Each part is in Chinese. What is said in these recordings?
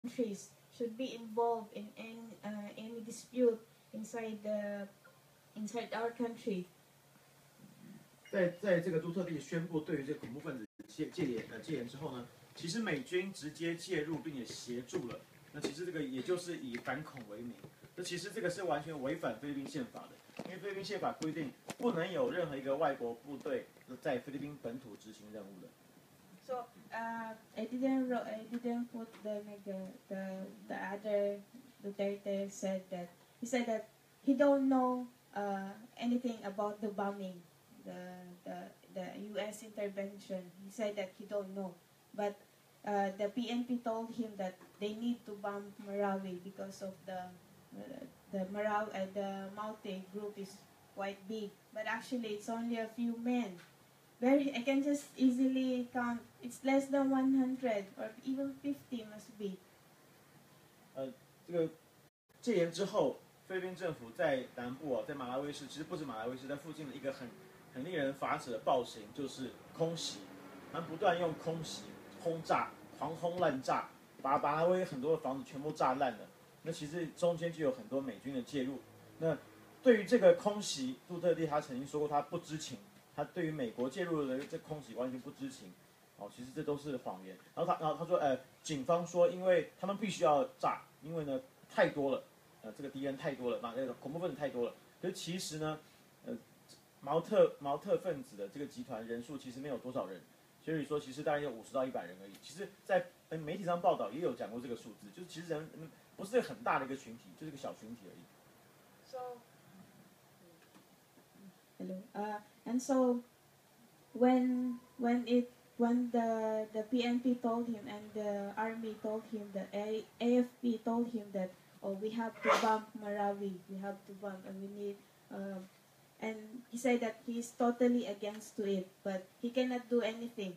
countries should be involved in any dispute inside our country. 在这个杜特地宣布对于这个恐怖分子戒严之后呢，其实美军直接介入并且协助了。那其实这个也就是以反恐为名，那其实这个是完全违反菲律宾宪法的，因为菲律宾宪法规定不能有任何一个外国部队在菲律宾本土执行任务的。 So I didn't put the other Duterte said that he said that he don't know anything about the bombing, the U.S. intervention. He said that he don't know, but the PNP told him that they need to bomb Marawi because of the Maute group is quite big, but actually it's only a few men. I can just easily count. It's less than 100 or even 50 must be. 这个戒严之后，菲律宾政府在南部在马拉维市，其实不止马拉维市，在附近的一个很令人发指的暴行就是空袭，他们不断用空袭轰炸，狂轰滥炸，把马拉维很多的房子全部炸烂了。那其实中间就有很多美军的介入。那对于这个空袭，杜特地他曾经说过他不知情。他对于美国介入的这空袭完全不知情，其实这都是谎言。然后他说，警方说，因为他们必须要炸，因为呢太多了，这个敌人太多了，那个恐怖分子太多了。可是其实呢，毛特分子的这个集团人数其实没有多少人，所以说其实大概有50到100人而已。其实，在媒体上报道也有讲过这个数字，就是其实人不是很大的一个群体，就是一个小群体而已。 So. Hello. And so when the PNP told him and the army told him, the AFP told him that, oh, we have to bomb Marawi, we have to bomb, and we need, and he said that he's totally against to it, but he cannot do anything.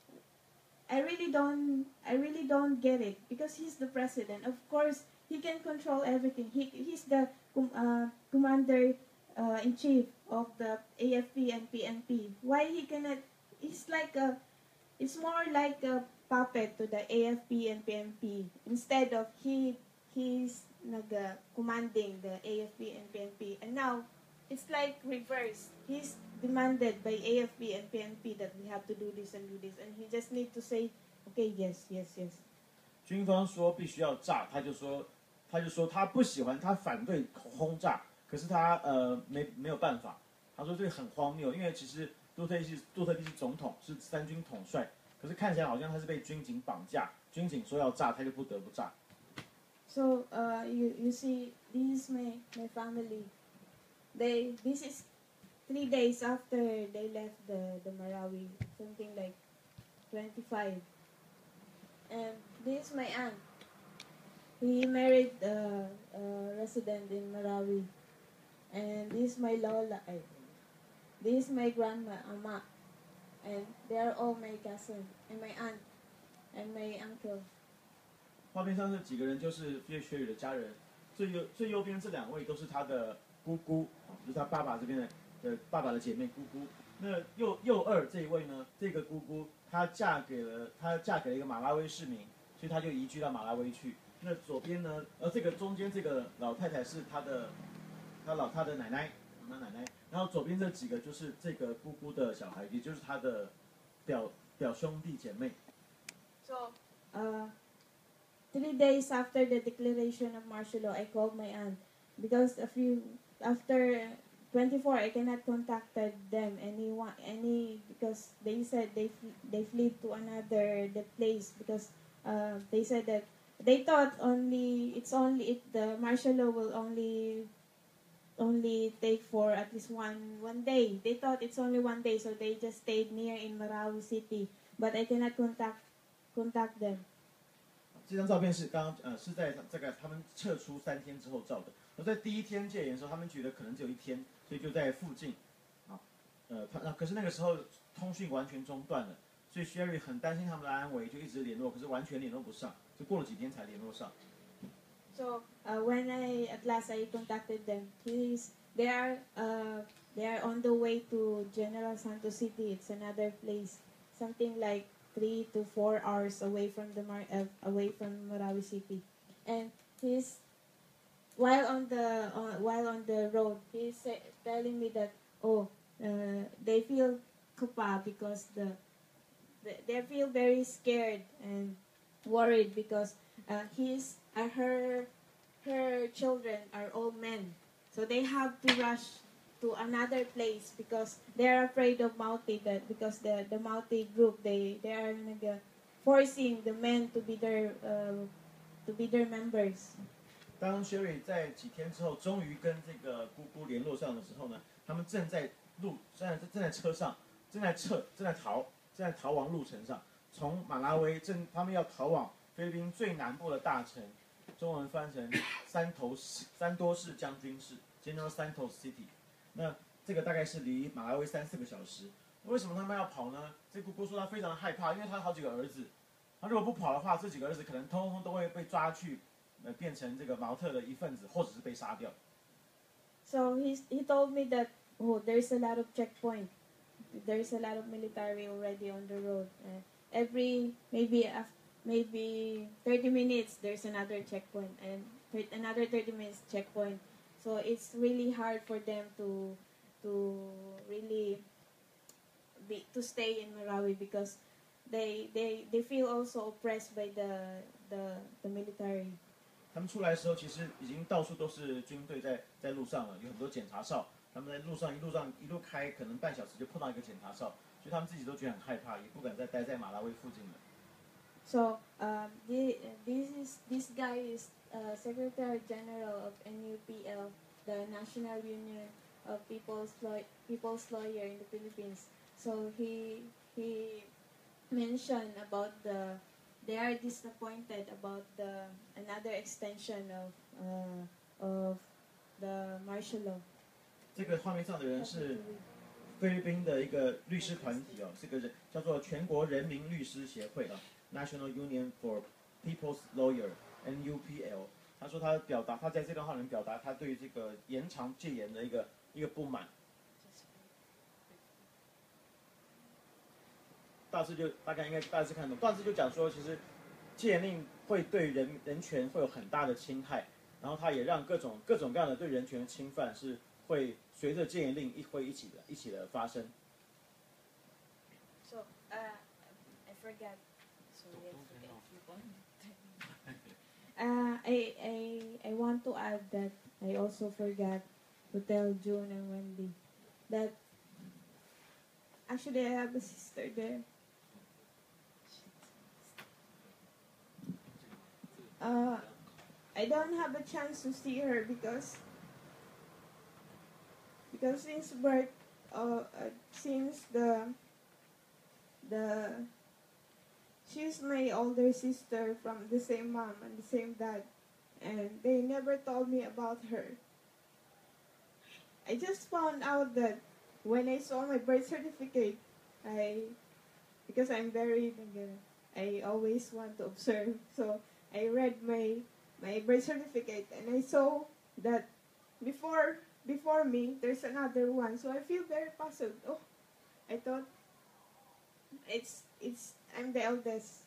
I really don't get it, because he's the president. Of course, he can control everything. He's the commander in chief of the AFP and PNP. Why he cannot? It's more like a puppet to the AFP and PNP instead of he's commanding the AFP and PNP. And now it's like reverse. He's demanded by AFP and PNP that we have to do this and do this, and he just need to say, okay, yes. 军方说必须要炸，他就说他不喜欢，他反对轰炸。可是他没有办法，他说这个很荒谬，因为其实杜特地是总统，是3军统帅，可是看起来好像他是被军警绑架，军警说要炸，他就不得不炸。 So you see, this is my family. This is 3 days after they left the Marawi, something like 25. And this is my aunt. He married a resident in Marawi. And this is my Lola. This is my grandma, Ama. And they are all my cousin and my aunt and my uncle. 画面上这几个人就是薛宇的家人，最右边这2位都是他的姑姑，就是他爸爸这边的爸爸的姐妹姑姑。那右二这一位呢，这个姑姑她嫁给了一个马拉维市民，所以她就移居到马拉维去。那左边呢，这个中间这个老太太是她的奶奶，然后左边这几个就是这个姑姑的小孩，也就是她的表兄弟姐妹。 So, 3 days after the declaration of martial law, I called my aunt because after 24, I cannot contact them because they said they fled to another place because they said that they thought the martial law will only take for at least one day. They thought it's only 1 day, so they just stayed near in Marawi City. But I cannot contact them. 这张照片是是在这个他们撤出3天之后照的。而在第1天戒严的时候，他们觉得可能只有1天，所以就在附近，可是那个时候通讯完全中断了，所以 Sherry 很担心他们的安危，就一直联络，可是完全联络不上，就过了几天才联络上。 So when at last I contacted them, they are on the way to General Santos City. It's another place, something like 3 to 4 hours away from away from Marawi City, and he's while on the road, he's telling me that they feel kupa because they feel very scared and worried because her children are all men, so they have to rush to another place because they're afraid of Mauti, that because the Mauti group they are forcing the men to be their members. 当 Sherry 在几天之后终于跟这个姑姑联络上的时候呢，他们正在车上，正在逃亡路程上，从马拉维他们要逃往菲律宾最南部的大城，中文翻成三多市将军市 （General Santos City）。那这个大概是离马拉维3-4个小时。为什么他们要跑呢？这姑姑说她非常害怕，因为她有好几个儿子，她如果不跑的话，这几个儿子可能通通都会被抓去。变成这个毛特的一份子，或者是被杀掉。 So he told me that there's a lot of checkpoint, there's a lot of military already on the road. Every maybe 30 minutes there's another checkpoint and another 30 minutes checkpoint. So it's really hard for them to really to stay in Marawi because they feel also oppressed by the military. 他们出来的时候，其实已经到处都是军队在路上了，有很多检查哨。他们在路上一路开，可能半小时就碰到一个检查哨，所以他们自己都觉得很害怕，也不敢再待在马拉维附近了。 So this guy is Secretary General of NUPL, the National Union of People's Lawyer in the Philippines. So he mentioned about they are disappointed about another extension of the martial law. 这个画面上的人是菲律宾的一个律师团体哦，这个人叫做全国人民律师协会啊 ，National Union for People's Lawyer（NUPL）。他说他在这段话里面表达他对于这个延长戒严的一个不满。大概应该大致看懂，大致就讲说，其实戒严令会对人权会有很大的侵害，然后它也让各种各样的对人权的侵犯是会随着戒严令一起的发生。 So I forgot. Sorry, I want to add that I also forgot to tell June and Wendy that actually I have a sister there. I don't have a chance to see her because since birth, since she's my older sister from the same mom and the same dad, and they never told me about her. I just found out that when I saw my birth certificate, because I'm very I always want to observe, so I read my birth certificate and I saw that before me there's another one, so I feel very puzzled. I thought I'm the eldest.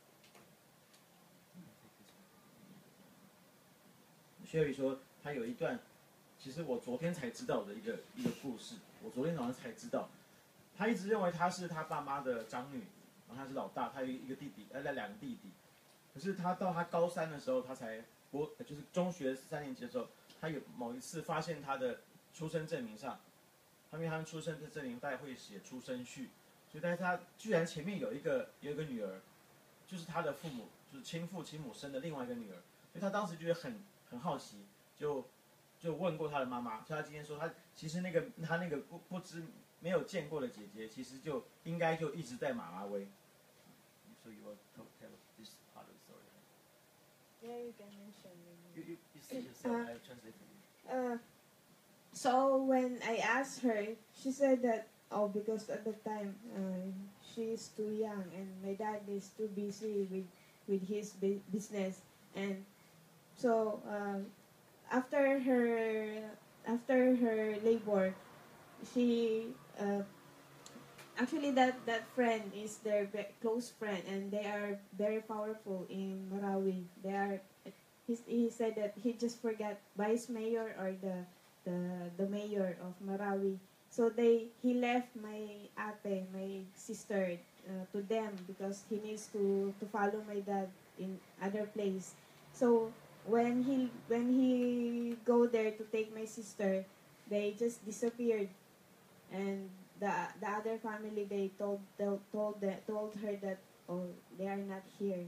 Sherry 说，他有一段，其实我昨天才知道的一个故事。我昨天早上才知道，他一直认为他是他爸妈的长女，然后他是老大，他有一个弟弟，2个弟弟。可是他到他高3的时候，就是中学3年级的时候，他有某一次发现他的出生证明上，因为他们出生的证明大概会写出生序，所以但是他居然前面有一个女儿，就是他的父母，就是亲父亲母生的另外一个女儿，所以他当时觉得很好奇，就问过他的妈妈，所以他今天说他其实他那个不知没有见过的姐姐，其实就应该就一直在马拉维。So you want to tell this part of the story? Yeah, you can mention. You say yourself. I translate for you. So when I asked her, she said that because at the time she's too young and my dad is too busy with his business, and so after her labor, she actually that friend is their close friend, and they are very powerful in Marawi. They are. He said that he just forgot vice mayor or the mayor of Marawi. So he left my ate, my sister, to them because he needs to follow my dad in other place. So when he go there to take my sister, they just disappeared, and the other family they told her that, oh, they are not here.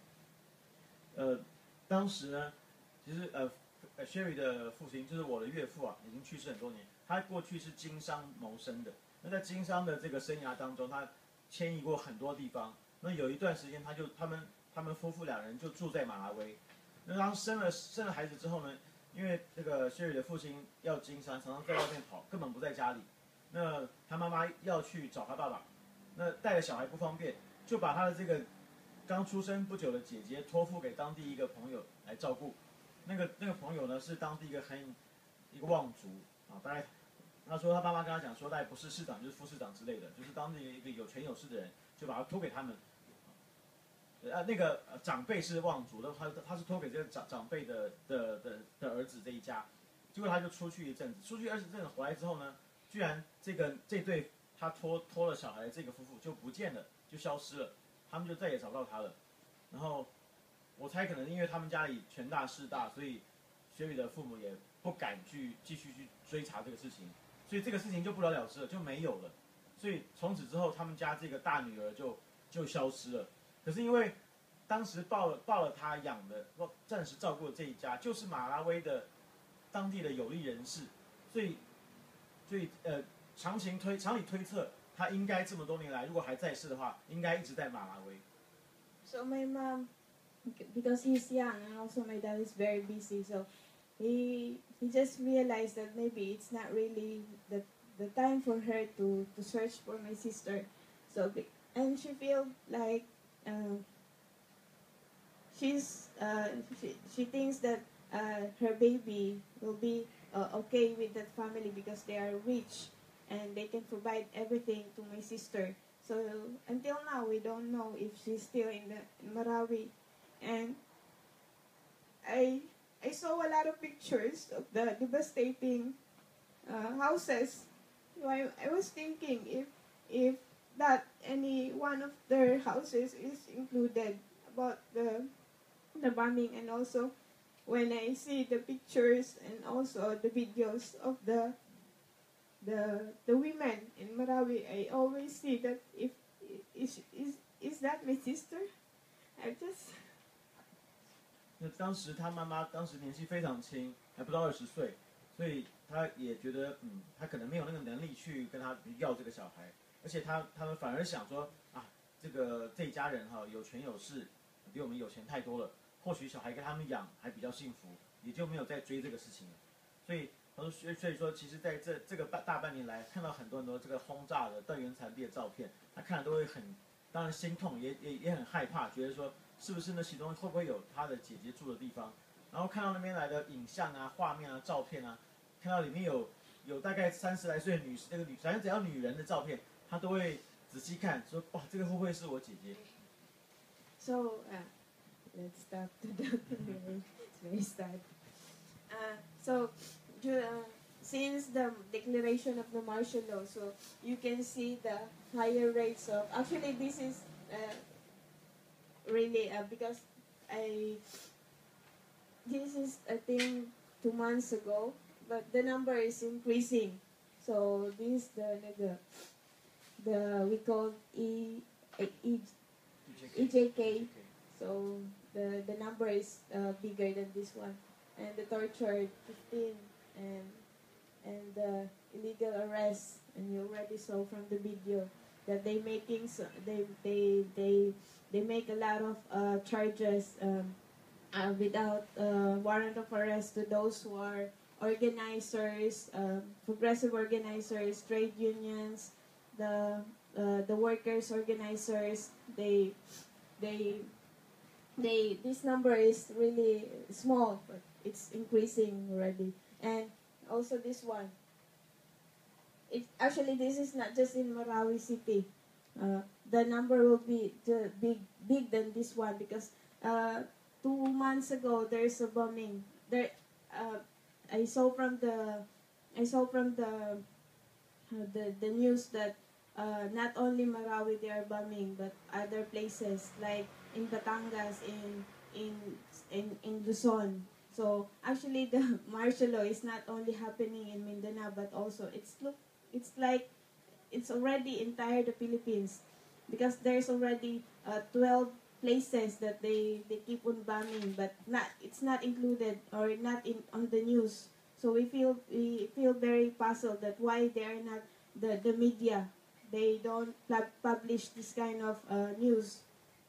当时呢，其实Sherry 的父亲就是我的岳父啊，已经去世很多年。他过去是经商谋生的，那在经商的这个生涯当中，他迁移过很多地方。那有一段时间，他们夫妇两人就住在马拉维。那当生了孩子之后呢，因为这个 Sherry 的父亲要经商，常常在外面跑，根本不在家里。那他妈妈要去找他爸爸，那带着小孩不方便，就把他的这个刚出生不久的姐姐托付给当地一个朋友来照顾。那个朋友呢是当地一个望族啊，大概他说他爸妈跟他讲说，大概不是市长就是副市长之类的，就是当地一个有权有势的人，就把他托给他们。那个长辈是望族的，他是托给这个长辈的儿子这一家。结果他就出去一阵子，出去20阵子回来之后呢，居然这对他托了小孩的这个夫妇就不见了，就消失了，他们就再也找不到他了。然后我猜可能因为他们家里权大势大，所以雪宇的父母也不敢继续去追查这个事情，所以这个事情就不了了之了，就没有了。所以从此之后，他们家这个大女儿就消失了。可是因为当时抱了他养的，暂时照顾的这一家，就是马拉维的当地的有利人士，所以常理推测，他应该这么多年来，如果还在世的话，应该一直在马拉维。 So my mom, because he's young and also my dad is very busy, so he just realized that maybe it's not really the time for her to search for my sister. So and she feel like she thinks that her baby will be okay with that family because they are rich and they can provide everything to my sister. So until now, we don't know if she's still in Marawi. And I saw a lot of pictures of the devastating houses. So I was thinking if that any one of their houses is included about the bombing, and also when I see the pictures and also the videos of the women in Marawi, I always see that if is that my sister? I just 那当时他妈妈当时年纪非常轻，还不到20岁，所以他也觉得，他可能没有那个能力去跟他要这个小孩，而且他们反而想说啊，这一家人哈有权有势，比我们有钱太多了，或许小孩跟他们养还比较幸福，也就没有再追这个事情了。所以说，其实在这个大半年来，看到很多这个轰炸的断垣残壁的照片，他看了都会当然心痛，也很害怕，觉得说是不是那其中会不会有他的姐姐住的地方？然后看到那边来的影像啊、画面啊、照片啊，看到里面有大概30来岁的反正只要女人的照片，他都会仔细看，说哇，这个会不会是我姐姐 So let's stop to the it's very sad. So since the declaration of the martial law, so you can see the higher rates of. Actually, this is really because this is I think 2 months ago, but the number is increasing. So this the we call EJK. So the number is bigger than this one, and the torture 15, and the illegal arrest, and you already saw from the video that they make a lot of charges without warrant of arrest to those who are organizers, progressive organizers, trade unions, the workers organizers. This number is really small, but it's increasing already. And also this one. actually this is not just in Marawi City. The number will be big than this one because 2 months ago there's a bombing. There, I saw from the the news that not only Marawi they are bombing, but other places like in Batangas, in Luzon. So actually, the martial law is not only happening in Mindanao, but also it's like it's already entire the Philippines, because there's already 12 places that they keep on bombing, but it's not included or not in on the news. So we feel very puzzled that why they are not the media, they don't publish this kind of news.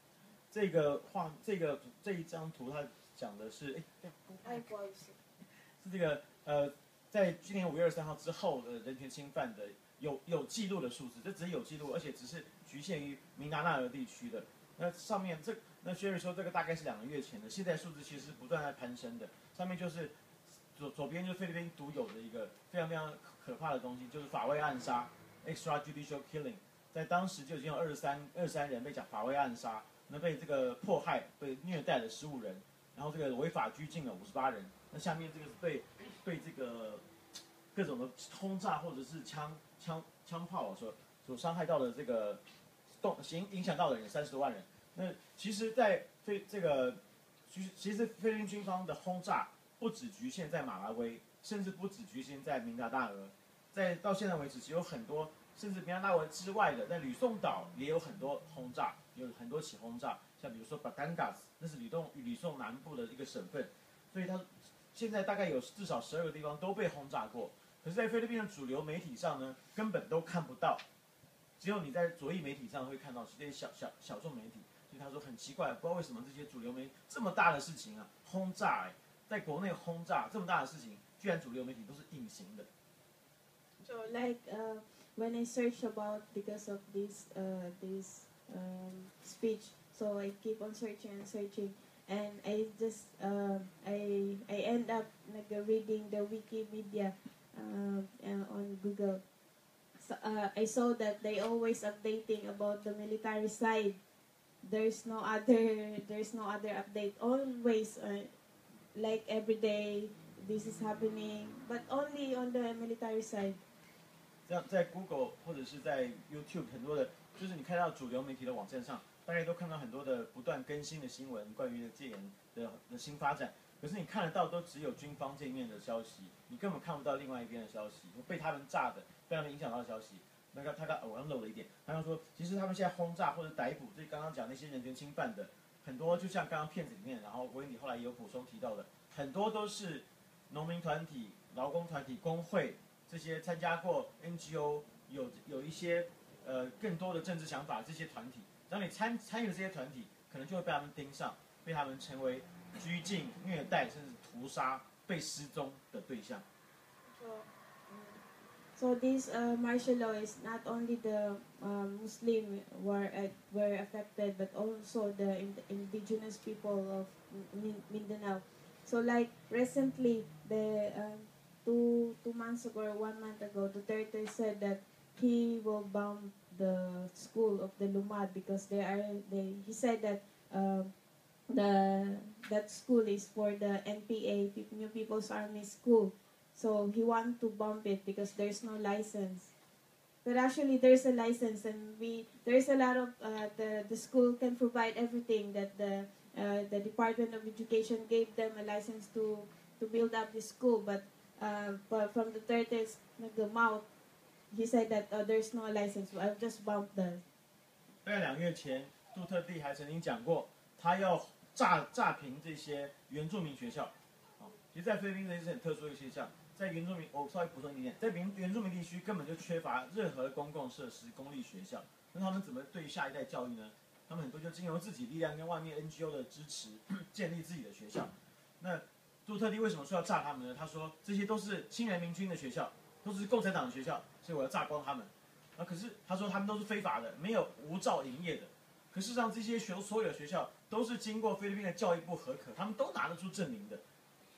这一张图，它讲的是， 不好意思。 是这个在今年5月23号之后的人权侵犯的有记录的数字，这只是有记录，而且只是局限于明达纳尔地区的。那上面那 Sherry 说这个大概是2个月前的，现在数字其实是不断在攀升的。上面就是左边就是菲律宾独有的一个非常非常可怕的东西，就是法外暗杀 （extrajudicial killing）。在当时就已经有23人被讲法外暗杀，那被这个迫害、被虐待了15人，然后这个违法拘禁了58人。那下面这个是被这个各种的轰炸或者是枪炮所伤害到的这个影响到的人30多万人。那其实，其实菲律宾军方的轰炸不只局限在马拉维，甚至不只局限在明达大俄，到现在为止，其实有很多甚至明达大俄之外的，在吕宋岛也有很多轰炸，有很多起轰炸，像比如说 Batangas， 那是吕宋南部的一个省份，所以它现在大概有至少12个地方都被轰炸过。可是，在菲律宾的主流媒体上呢，根本都看不到，只有你在左翼媒体上会看到这些小众媒体。所以他说很奇怪，不知道为什么这些主流媒体这么大的事情啊，轰炸在国内轰炸这么大的事情，居然主流媒体都是隐形的。 So like when I search about because of this speech, so I keep on searching, and I just I end up like reading the Wikimedia on Google. So, I saw that they always updating about the military side. There's no other update. Always like every day this is happening, but only on the military side. 这样在 Google 或者是在 YouTube 很多的，就是你看到主流媒体的网站上，大家都看到很多的不断更新的新闻，关于戒严的新发展。可是你看得到都只有军方这一面的消息，你根本看不到另外一边的消息，被他们炸的、被他们影响到的消息。那个我刚漏了一点，他刚说，其实他们现在轰炸或者逮捕，这刚刚讲那些人权侵犯的，很多就像刚刚片子里面，然后维尼后来也有补充提到的，很多都是农民团体、劳工团体、工会这些参加过 NGO 有一些更多的政治想法这些团体，当你参与了这些团体，可能就会被他们盯上，被他们成为拘禁、虐待甚至屠杀、被失踪的对象。 So this martial law is not only the Muslim were affected, but also the indigenous people of Mindanao. So like recently, the 2 months ago or 1 month ago, Duterte said that he will bomb the school of the Lumad because he said that that school is for the NPA, New People's Army School. So he wanted to bomb it because there's no license. But actually there's a license, and there's a lot of the school can provide everything that the Department of Education gave them a license to build up the school. But from the Duterte's mouth, he said that there's no license. I've just bombed the. 大概2个月前，杜特地还曾经讲过，他要炸平这些原住民学校。其实，在菲律宾这是很特殊的现象。在原住民，我稍微补充一点，在原住民地区根本就缺乏任何公共设施、公立学校。那他们怎么对下一代教育呢？他们很多就经由自己力量跟外面 NGO 的支持，建立自己的学校。那杜特地为什么说要炸他们呢？他说这些都是亲人民军的学校，都是共产党的学校，所以我要炸光他们。可是他说他们都是非法的，没有无照营业的。可事实上，这些所有的学校都是经过菲律宾的教育部核可，他们都拿得出证明的。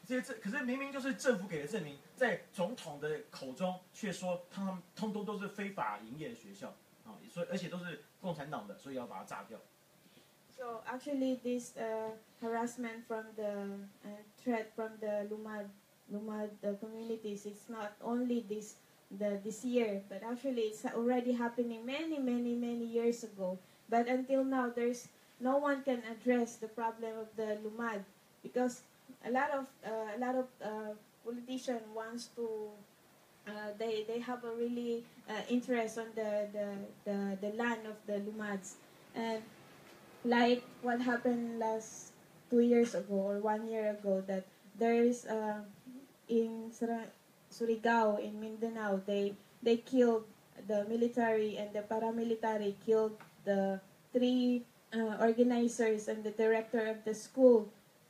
可是明明就是政府给的证明，在总统的口中却说他们通通都是非法营业的学校啊，所以而且都是共产党的，所以要把它炸掉。 So actually, this harassment from the threat from the Lumad communities, it's not only this year, but actually it's already happening many years ago. But until now, there's no one can address the problem of the Lumad because a lot of politician wants to. They have a really interest on the land of the Lumads, and like what happened last 2 years ago or 1 year ago, that there is in Surigao in Mindanao, they killed the military and the paramilitary killed the three organizers and the director of the school.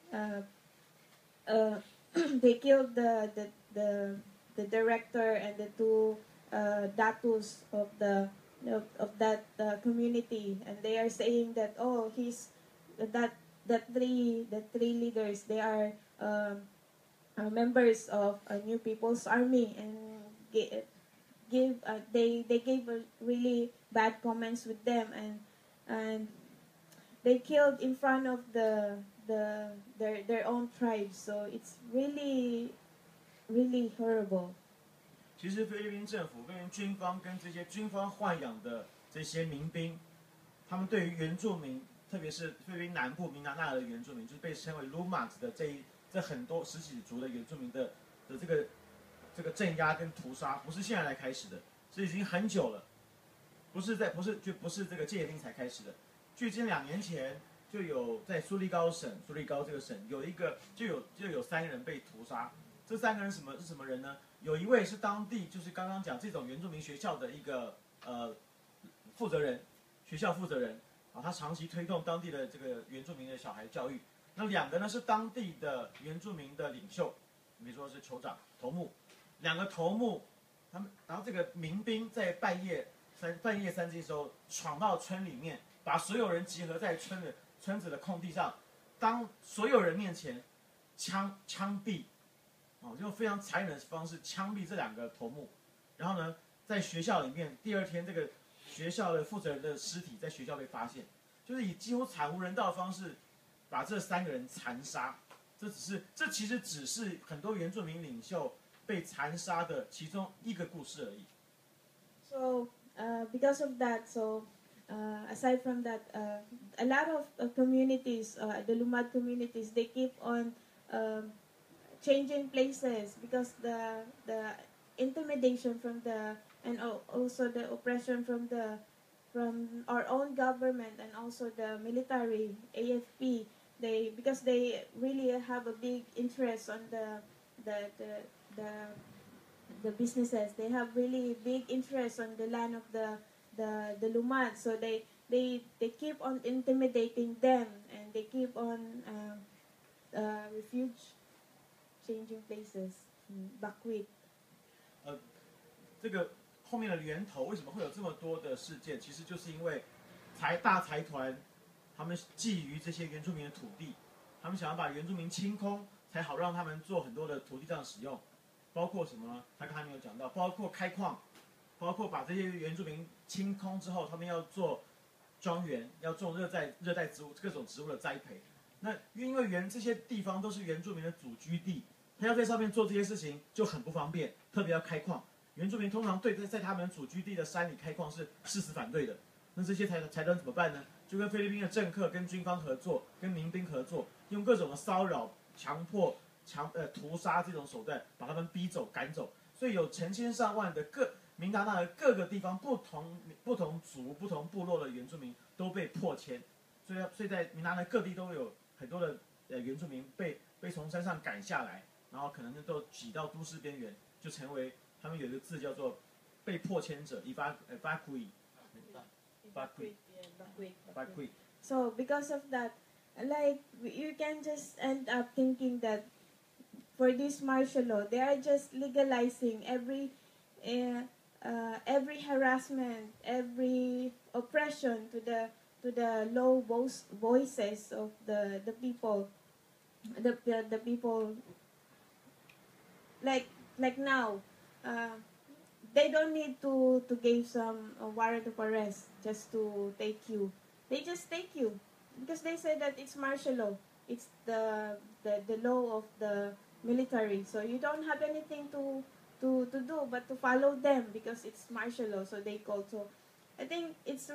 They killed the director and the two datus of that community, and they are saying that the three leaders, they are members of a New People's Army, and they gave a really bad comments with them, and they killed in front of their own tribes. So it's really horrible. 其实菲律宾政府、菲律宾军方跟这些军方豢养的这些民兵，他们对于原住民，特别是菲律宾南部明达纳尔的原住民，就是被称为 Lumad 的这很多十几族的原住民的这个镇压跟屠杀，不是现在才开始的，是已经很久了，不是这个戒严令才开始的。距今2年前就有在苏利高这个省就有3人被屠杀。这3个人是什么人呢？有一位是当地就是刚刚讲这种原住民学校的一个负责人，学校负责人啊，他长期推动当地的这个原住民的小孩教育。那2个呢是当地的原住民的领袖，比如说是酋长、头目，2个头目，然后这个民兵在半夜3更的时候闯到村里面，把所有人集合在村子的空地上，当所有人面前枪毙。用非常残忍的方式枪毙这2个头目，然后呢，在学校里面，第2天这个学校的负责人的尸体在学校被发现，就是以几乎惨无人道的方式把这3个人残杀。这其实只是很多原住民领袖被残杀的其中一个故事而已。 So because of that, aside from that, a lot of communities, the Lumad communities, they keep on changing places because the intimidation from and also the oppression from our own government and also the military AFP, because they really have a big interest on the businesses. They have really big interest on the land of the Lumad, so they keep on intimidating them, and they keep on changing places, buckwheat. 这个后面的源头为什么会有这么多的事件？其实就是因为大财团他们觊觎这些原住民的土地，他们想要把原住民清空，才好让他们做很多的土地上使用，包括什么？他刚才没有讲到，包括开矿，包括把这些原住民清空之后，他们要做庄园，要种热带植物各种植物的栽培。那因为这些地方都是原住民的祖居地，他要在上面做这些事情就很不方便，特别要开矿。原住民通常对在他们祖居地的山里开矿是誓死反对的。那这些财团怎么办呢？就跟菲律宾的政客、跟军方合作，跟民兵合作，用各种的骚扰、强迫、屠杀这种手段，把他们逼走、赶走。所以有成千上万的明达纳的各个地方不同族、不同部落的原住民都被迫迁，所以在明达纳各地都有很多的原住民被从山上赶下来，然后可能都挤到都市边缘，就成为他们有一个字叫做被迫迁者 evacuee。 So because of that, like you can just end up thinking that for this martial law, they are just legalizing every harassment, every oppression to the low voices of the people, the people like now, uh, they don't need to give some warrant of arrest just to take you. They just take you because they say that it's martial law. It's the law of the military. So you don't have anything to do but to follow them because it's martial law. So they call. So I think it's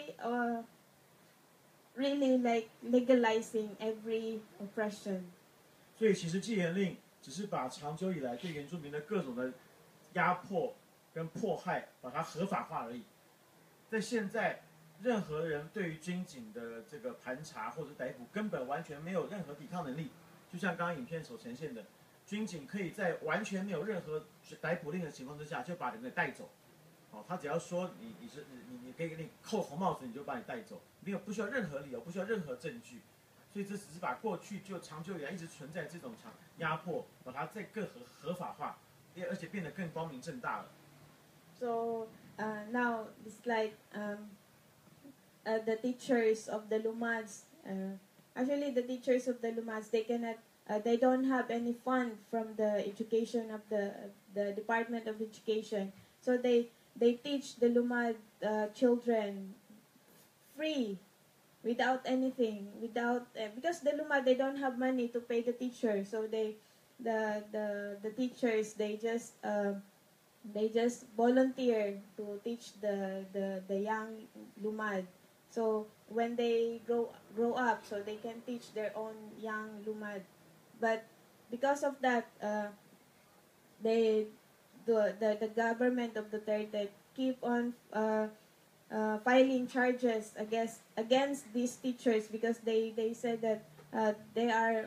really like legalizing every oppression. 所以其实戒严令只是把长久以来对原住民的各种的压迫跟迫害，把它合法化而已。在现在，任何人对于军警的这个盘查或者逮捕，根本完全没有任何抵抗能力。就像刚刚影片所呈现的，军警可以在完全没有任何逮捕令的情况之下，就把人给带走。哦，他只要说你可以给你扣红帽子，你就把你带走，没有不需要任何理由，不需要任何证据。所以这只是把过去就长久以来一直存在这种压迫，把它再更合法化，而且变得更光明正大了。 So now it's like the teachers of the Lumads. Actually, the teachers of the Lumads they cannot. They don't have any fund from the education of the Department of Education. So they teach the Lumad children free, without anything, because the Lumad they don't have money to pay the teacher. So the teachers they just volunteer to teach the young Lumad. So when they grow up, so they can teach their own young Lumad. But because of that, the government of Duterte keep on filing charges against these teachers because they said that they are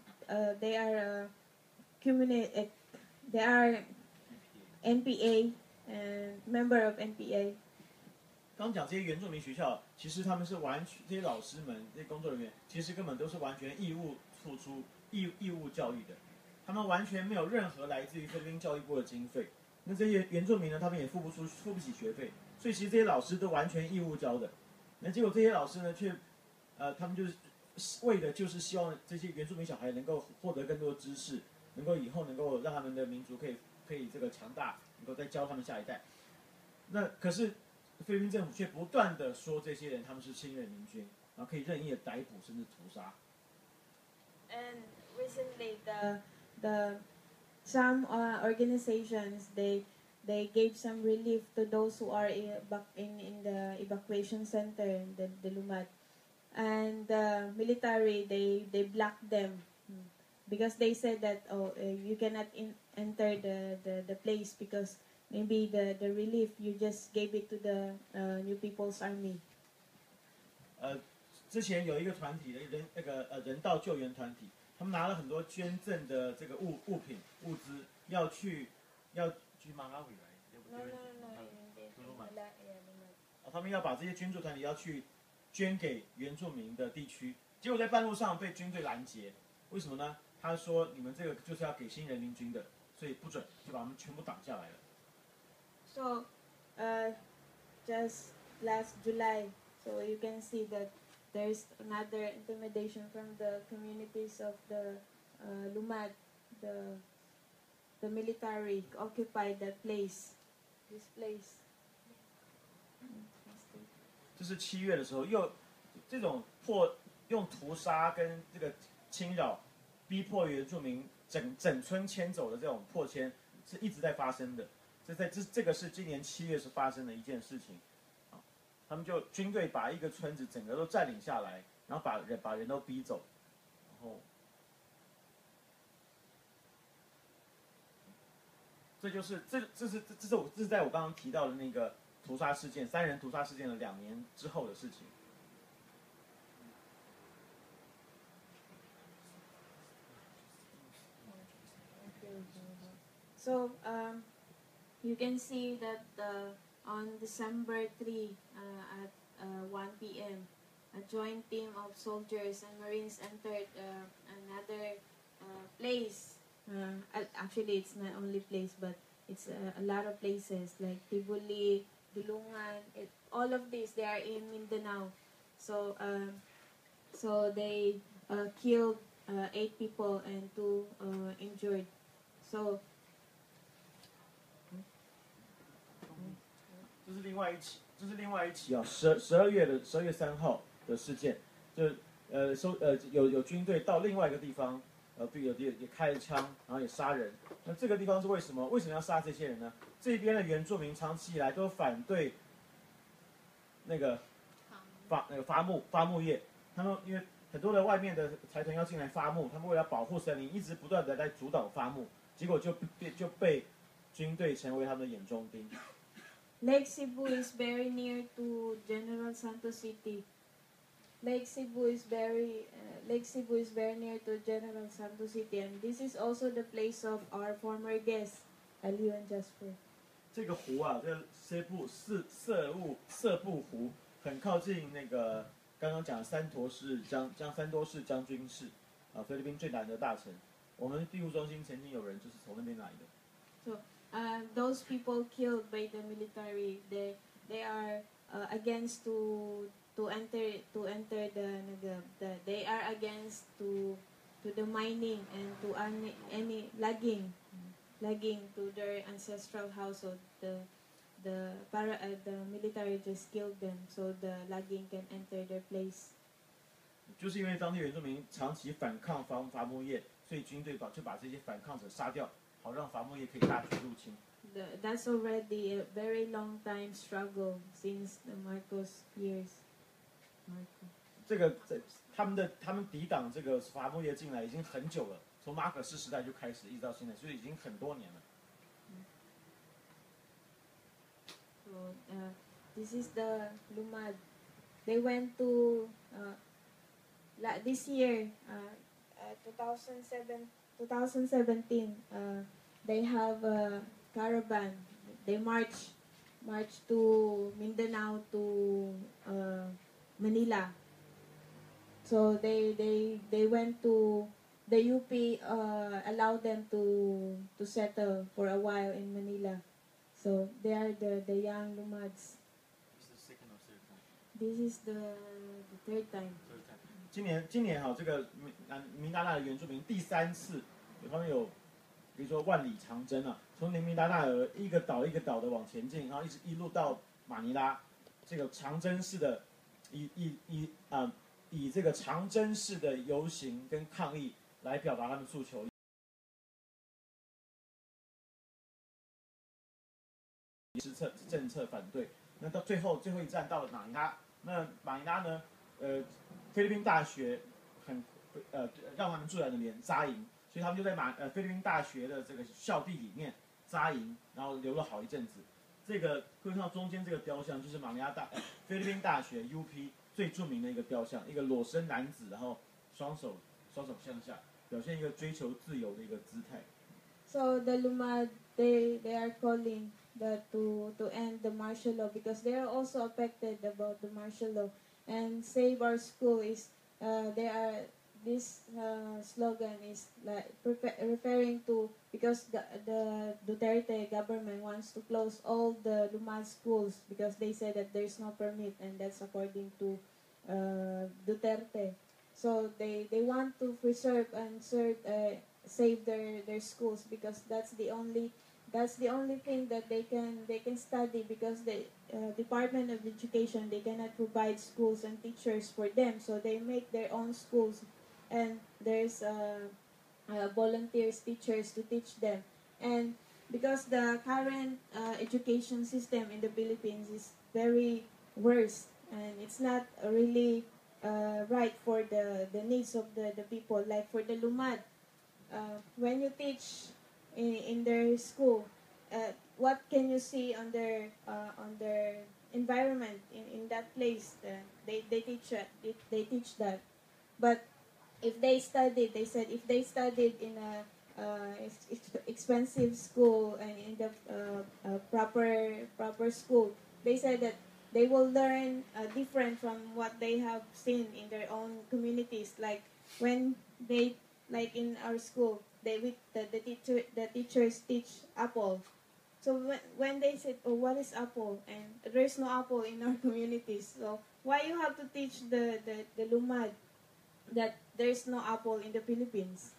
NPA and member of NPA. 刚讲这些原住民学校，其实他们是完全这些老师们、这些工作人员，其实根本都是完全义务付出义务教育的，他们完全没有任何来自于菲律宾教育部的经费。那这些原住民呢，他们也付不起学费，所以其实这些老师都完全义务教的。那结果这些老师呢，却他们就是为的就是希望这些原住民小孩能够获得更多的知识，能够以后能够让他们的民族可以这个强大，能够再教他们下一代。那可是菲律宾政府却不断的说这些人他们是亲日民军，然后可以任意的逮捕甚至屠杀。 And recently, some organizations they gave some relief to those who are in the evacuation center, the Lumad, and the military they blocked them because they said that you cannot enter the place because maybe the relief you just gave it to the New People's Army. 之前有一个团体的人道救援团体，他们拿了很多捐赠的这个物品物资，要去马拉维来。 No. 他们要把这些捐助团体要去捐给原住民的地区，结果在半路上被军队拦截。为什么呢？他说你们这个就是要给新人民军的，所以不准，就把他们全部挡下来了。 So, just last July, so you can see that there's another intimidation from the communities of the Lumad. The military occupied that place, this place. 这是7月的时候，又这种用屠杀跟这个侵扰，逼迫原住民整村迁走的这种迫迁，是一直在发生的。这个是今年7月是发生的一件事情，他们就军队把一个村子整个都占领下来，然后把人都逼走，然后这是在我刚刚提到的那个屠杀事件，3人屠杀事件的2年之后的事情。 So you can see that on December 3 at 1 p.m. a joint team of soldiers and Marines entered another place. Actually, it's not only place, but it's a lot of places like Tibuli, Dulungan. All of these they are in Mindanao. So they killed 8 people and 2 injured. So 外一起，这是另外一起啊，12月3号的事件，就有军队到另外一个地方，对，也开了枪，然后也杀人。那这个地方是为什么？为什么要杀这些人呢？这边的原住民长期以来都反对那个伐木业，他们因为很多的外面的财团要进来伐木，他们为了保护森林，一直不断的在主导伐木，结果就被军队成为他们的眼中钉。 Lake Cebu is very near to General Santos City. Lake Cebu is very near to General Santos City, and this is also the place of our former guests, Aliu and Jasper. 这个湖啊，这色布湖，很靠近那个刚刚讲三多市将军市，菲律宾最南的大城。我们庇护中心曾经有人就是从那边来的。 So, those people killed by the military, they are against to enter they are against to the mining and to any lagging to their ancestral household. The military just killed them so the lagging can enter their place. 就是因为当地原住民长期反抗伐木业，所以军队就把这些反抗者杀掉，好让伐木业可以大举入侵。 That's already a very long time struggle since the Marcos years. 这个他们抵挡这个伐木业进来已经很久了，从马可斯时代就开始，一直到现在，所以已经很多年了。 So this is the Lumad. They went to this year, 2017. They have a caravan. They march to Mindanao to Manila. So they went to the UP. Allowed them to settle for a while in Manila. So they are the young Lumads. This is the third time. 今年哈，这个明达纳的原住民第3次，他们有比如说万里长征啊，从明达纳尔一个岛一个岛的往前进，然后一路到马尼拉，这个长征式的以这个长征式的游行跟抗议来表达他们诉求。政策反对，那到最后一站到了马尼拉，那马尼拉呢，菲律宾大学让他们住在那边扎营，所以他们就在菲律宾大学的这个校地里面扎营，然后留了好一阵子。这个会看到中间这个雕像，就是菲律宾大学 UP 最著名的一个雕像，一个裸身男子，然后双手向下，表现一个追求自由的一个姿态。 So the Lumad, they are calling that to end the martial law because they are also affected about the martial law. And Save Our School is this slogan is like referring to because the Duterte government wants to close all the Lumad schools because they said that there's no permit, and that's according to Duterte. So they want to preserve and save their schools because that's the only thing that they can study because the Department of Education, they cannot provide schools and teachers for them, so they make their own schools, and there's volunteers teachers to teach them. And because the current education system in the Philippines is very worse, and it's not really right for the needs of the people. Like for the Lumad, when you teach in their school, what can you see on their environment in that place? They teach that. But if they studied, they said if they studied in a expensive school and in the proper school, they said that they will learn different from what they have seen in their own communities. Like when they, like in our school, the teachers teach apple. So when they said, "Oh, what is apple?" and there's no apple in our communities, so why you have to teach the Lumad that there's no apple in the Philippines?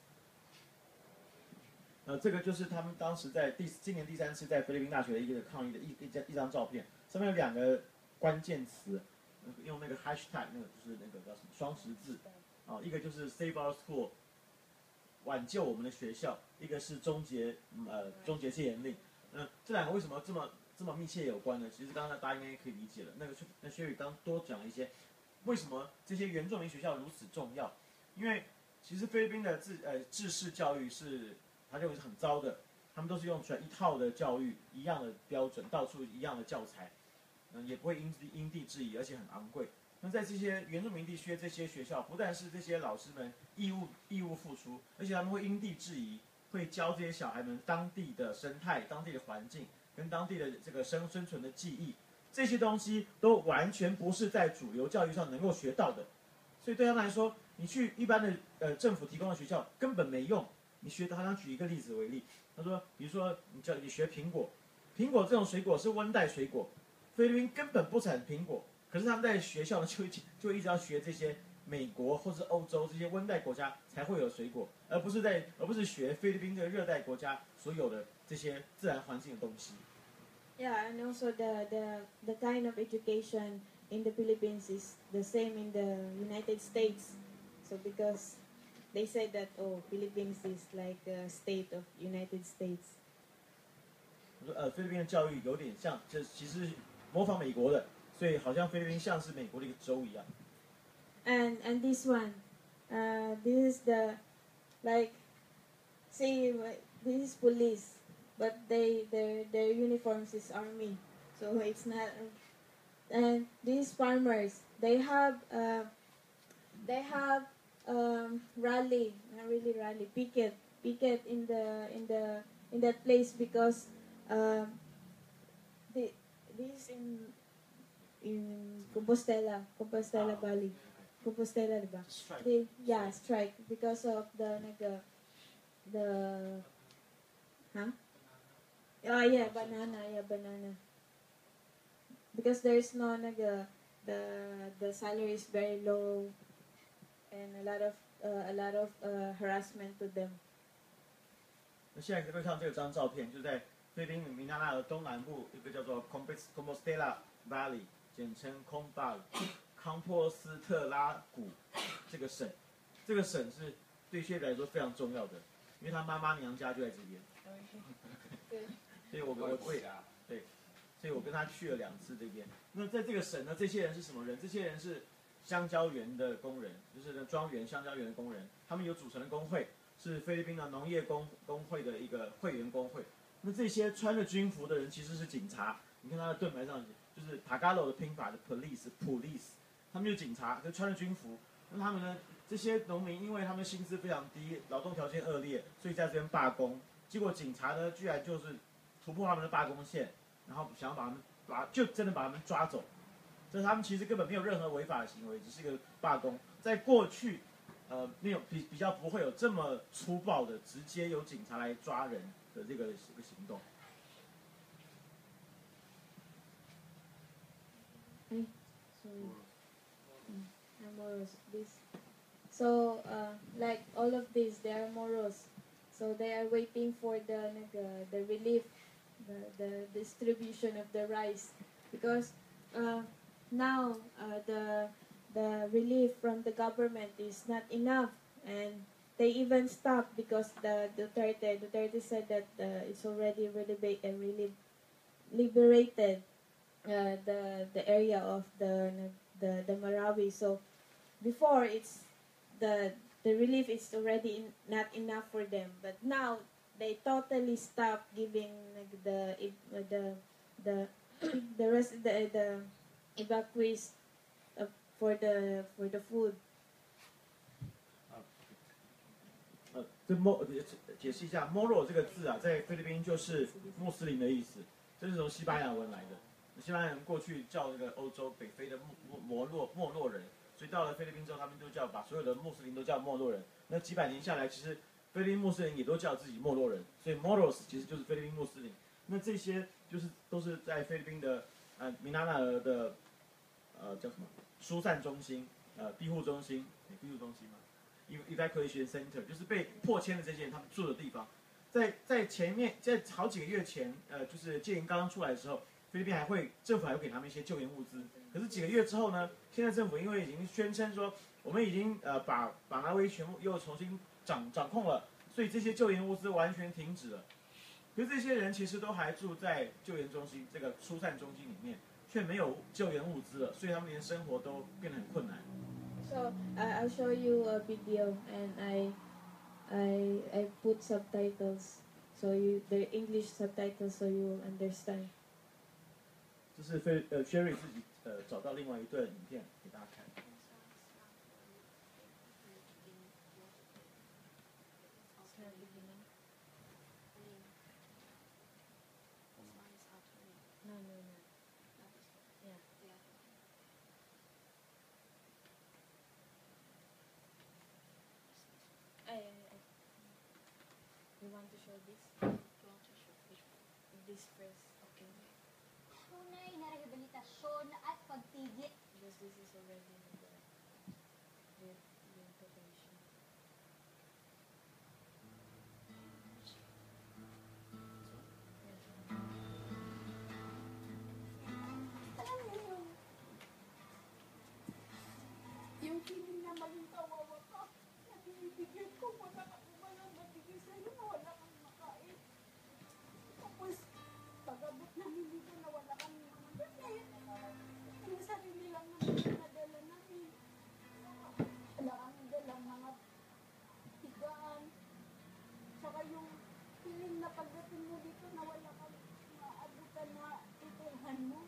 这个就是他们当时在今年第3次在菲律宾大学的一个抗议的一张照片。 上面有2个关键词，用那个 hashtag 那个就是那个叫什么双十字，一个就是 Save Our School， 挽救我们的学校，一个是终结戒严令。这2个为什么这么密切有关呢？其实刚才大家应该可以理解了。那薛宇刚多讲了一些，为什么这些原住民学校如此重要？因为其实菲律宾的制式教育是他认为是很糟的，他们都是用出来一套的教育，一样的标准，到处一样的教材，也不会因地制宜，而且很昂贵。那在这些原住民地区这些学校，不但是这些老师们义务付出，而且他们会因地制宜，会教这些小孩们当地的生态、当地的环境跟当地的这个生存的技艺，这些东西都完全不是在主流教育上能够学到的。所以对他们来说，你去一般的政府提供的学校根本没用。你学，好像举一个例子为例，他说，比如说你学苹果，苹果这种水果是温带水果，菲律宾根本不产苹果，可是他们在学校呢就一直要学这些美国或是欧洲这些温带国家才会有水果，而不是学菲律宾这个热带国家所有的这些自然环境的东西。 Yeah, and also the kind of education in the Philippines is the same in the United States. So because they say that Philippines is like a state of United States. 菲律宾的教育有点像，这其实模仿美国的，所以好像菲律宾像是美国的一个州一样。 And this one, this is the like, say this is police, but their uniforms is army, so it's not. And these farmers, they have rally, not really rally, picket in that place because this in Compostela Valley, Compostela, diba? Strike because of the banana. Because there's no the salary is very low and a lot of harassment to them. 那现在各位看这张照片，就在菲律宾明纳纳的东南部，一个叫做 Compostela Valley， 简称康波斯特拉谷这个省。这个省是对薛来说非常重要的，因为他妈妈娘家就在这边。所以所以我跟他去了2次这边。那在这个省呢，这些人是什么人？这些人是香蕉园的工人，就是庄园香蕉园的工人，他们有组成的工会，是菲律宾的农业工会的一个会员工会。那这些穿着军服的人其实是警察，你看他的盾牌上就是 Tagalog 的拼法的 police， 他们就是警察，就穿着军服。那他们呢，这些农民因为他们薪资非常低，劳动条件恶劣，所以在这边罢工。结果警察呢，居然就是突破他们的罢工线，然后想要就真的把他们抓走。这他们其实根本没有任何违法的行为，只是一个罢工。在过去，没有比较不会有这么粗暴的，直接由警察来抓人的这个行动。 So like all of these, they are Moros. So they are waiting for the relief, the distribution of the rice, because now the relief from the government is not enough, and they even stopped because the Duterte said that it's already really liberated the area of the Marawi. So before it's the relief is already not enough for them, but now they totally stop giving the rest of the evacuees for the food. 解释一下 ，Moro 这个字啊，在菲律宾就是穆斯林的意思，这是从西班牙文来的。西班牙人过去叫这个欧洲北非的没落人，所以到了菲律宾之后，他们就把所有的穆斯林都叫没落人。那几百年下来，其实菲律宾穆斯林也都叫自己没落人，所以 Moros 其实就是菲律宾穆斯林。那这些都是在菲律宾的米纳纳尔的叫什么疏散中心庇护中心嘛 ，evacuation center 就是被迫迁的这些人他们住的地方。在前面，在好几个月前，就是戒严刚刚出来的时候， 菲律宾政府还会给他们一些救援物资。可是几个月之后呢，现在政府因为已经宣称说我们已经把马拉维全部又重新掌控了，所以这些救援物资完全停止了。可是这些人其实都还住在救援中心这个疏散中心里面，却没有救援物资了，所以他们连生活都变得很困难。 So I'll show you a video, and I put subtitles, so the English subtitles, so you will understand. 这是Sherry 自己找到另外一段影片给大家看。 No, no, no. Yeah. You want to show this? This first, okay. Tunay na rehabilitasyon at pagtigil. Because this is already the rehabilitation. Alam mo yung feeling na maging kawawa ka, na binibigyan ko, wala matigil sa'yo na wala kang makain. Tapos, pag-abot namin dito na wala kang mga ganyan. Yung sarili lang naman yung nadala namin. Wala kang dalang mga tigaan. Saka yung feeling na pagdating mo dito na wala kang maabutan na tutulhan mo.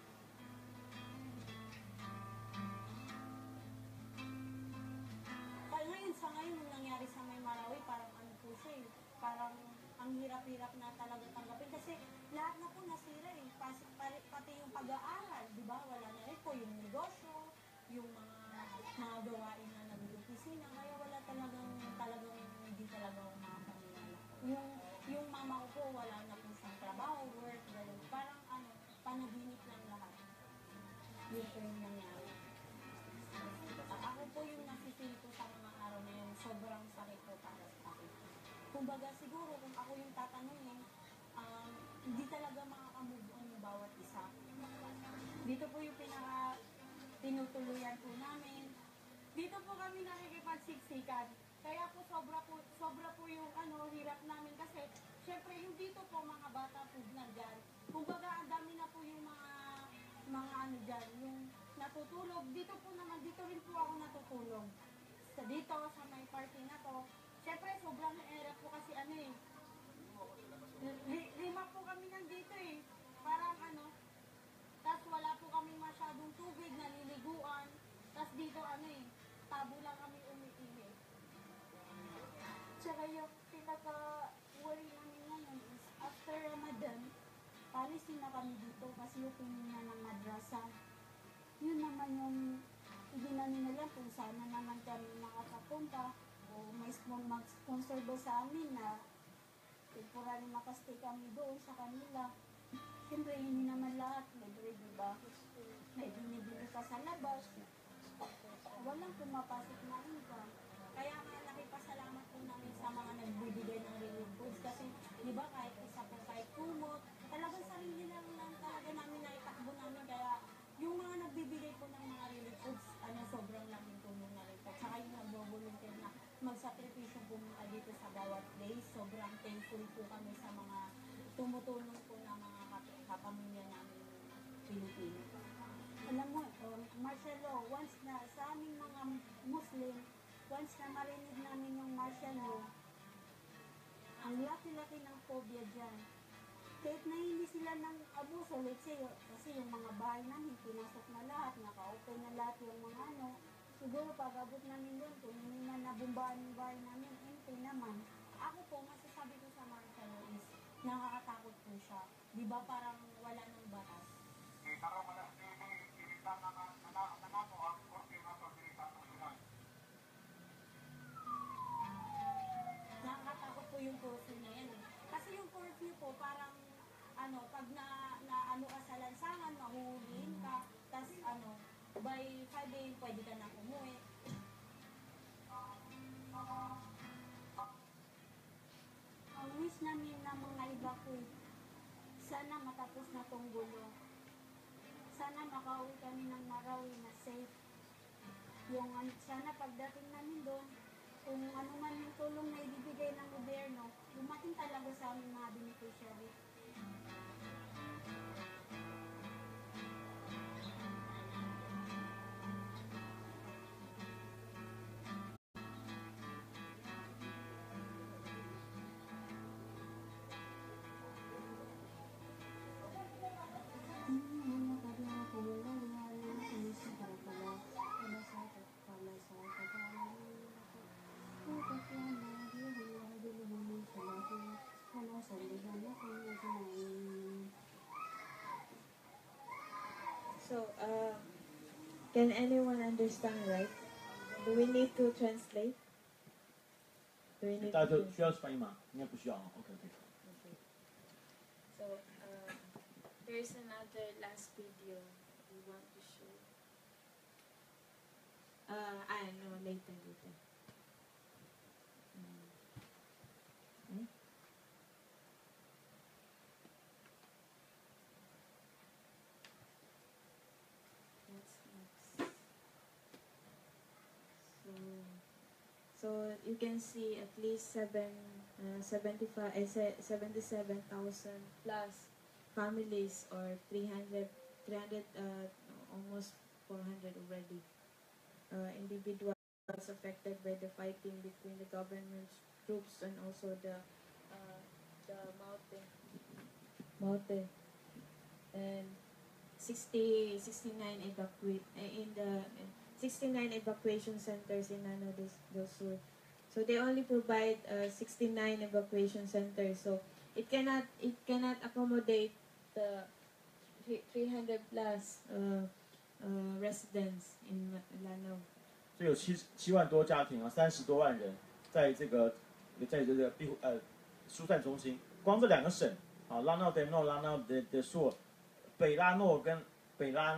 Kaya ngayon, sa ngayon, yung nangyari sa May Marawi, parang ano po siya eh, parang ang hirap-hirap na talaga tanggapin kasi lahat na po nasira eh, pati yung pag-aaral, di ba? Wala na rin po yung negosyo, yung mga gawain na nag-opisina, kaya wala talagang hindi talaga ako makapaniwala. Yung mama ko po, wala na po siyang trabaho, work, gano'n. Parang ano, panaginip lang lahat. Yun po yung nangyari. Ako po yung nasifeel ko sa mga araw na yun, sobrang sakit po para sa akin. Kumbaga siguro kung ako yung tatanungin, hindi talaga makaka-move on yung bawat isa. Dito po yung tinutuluyan po namin. Dito po kami nakikipagsiksikan. Kaya po sobra po yung hirap namin kasi syempre yung dito po mga bata po nandyan. Kumbaga ang dami na po yung mga dyan, yung natutulog. Dito rin po ako natutulog. Dito, sa may party na to. Siyempre, sobrang hirap po kasi lima po kami nandito eh. Parang tas wala po kami masyadong tubig, naliliguan. Tas dito tabo lang kami umiihi. Tsaka yung pinaka-worry namin ngayon is after Ramadan, palisin na kami dito kasi yung pinina ng madrasa. Yun naman yung hindi namin alam kung saan na naman kami makakapunta o may mag-sponsor ba sa amin na temporary makastay kami doon sa kanila. Siyempre, hindi naman lahat. Libre, diba? May binibili ka sa labas. Walang pumapasok na income. Kaya nga nakipasalamat po namin sa mga nagbibigay ng relief foods kasi di ba kahit isa po kahit kumot, talagang sarili lang talaga namin na itakbo namin. Kaya yung mga nagbibigay po ng mga relief foods, sobrang laking tulong na rin po. Tsaka yung nag-volunteer na magsakripisyo po dito sa bawat day. Sobrang thankful po kami sa mga tumutulong po na mga kapamilya namin Pilipino. Alam mo, martial law, once na sa aming mga Muslim, once na marinig namin yung martial law, ang laki-laki ng phobia dyan. Kahit na hindi sila ng abuso, let's say, kasi yung mga bahay namin, pinasok na lahat, naka-open na lahat yung mga siguro pag-abot namin doon, kung hindi na nabumbahan yung bahay namin, empty naman. Ako po, masasabi ko sa martial law is, nakakatakot po siya. Di ba parang wala ng batas? Nakakatakot po yung curfew na yan. Kasi yung curfew po parang pag ka sa lansangan, mahuhuliin ka, tas by 5 AM pwede ka na umuwi. Ang wish namin na mga evacuate sana matapos na tong gulo. Sana makauwi kami ng Marawi na safe. Sana pagdating namin doon, kung ano man yung tulong na ibibigay ng gobyerno, dumating talaga sa aming mga beneficiary. So, can anyone understand, right? Do we need to translate? Do we need 大家 to 都需要翻译吗？应该不需要。OK OK。 Okay. So, there's another last video we want to show. No, later. Hmm? What's next? So you can see at least 77,000 plus families, or 300, almost 400 already. Individuals affected by the fighting between the government troops and also the Maute, and 69 evacuation centers in Nano del Sur. So they only provide 69 evacuation centers. So it cannot accommodate the 300 plus residents in Lanao. 所以有7万多家庭啊，30多万人在这个疏散中心，光这2个省啊，拉闹德诺、拉闹德硕、北拉诺跟北拉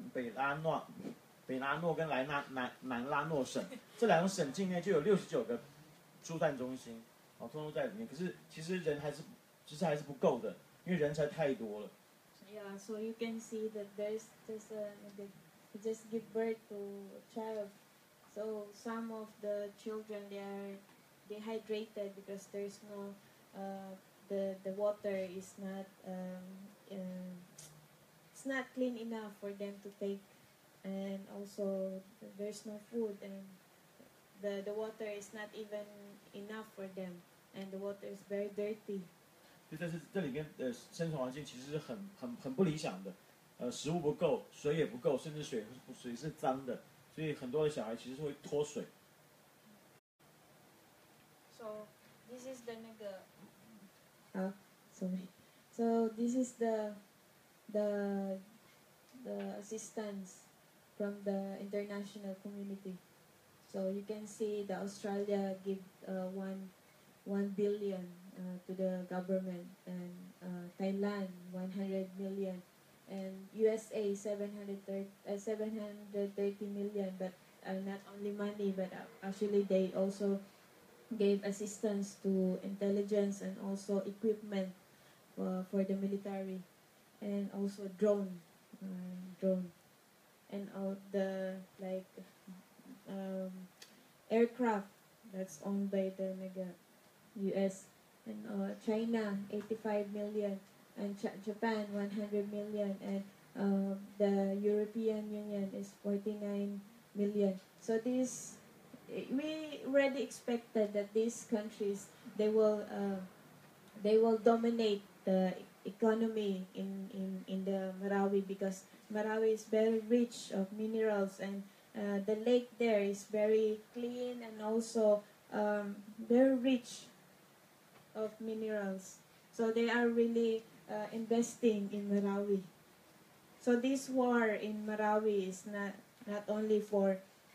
诺跟南拉诺省，这2个省境内就有69个疏散中心，通通在里面。可是其实还是不够的，因为人才太多了。 Yeah, so you can see that they just give birth to a child. So some of the children, they are dehydrated because there's no the water is not it's not clean enough for them to take, and also there's no food, and the water is not even enough for them, and the water is very dirty. 所以这里面的生存环境其实是很不理想的，食物不够，水也不够，甚至水是脏的，所以很多的小孩其实会脱水。 So this is the sorry. So this is the assistance from the international community. So you can see the Australia give 1 billion to the government, and Thailand 100 million, and USA 730 million. But not only money, but actually they also gave assistance to intelligence and also equipment for the military, and also drone, and all the aircraft that's owned by the US, and China 85 million, and Japan 100 million, and the European Union is 49 million. So we already expected that these countries, they will dominate the economy in the Marawi, because Marawi is very rich of minerals, and the lake there is very clean, and also very rich of minerals. So they are really investing in Marawi. So this war in Marawi is not only for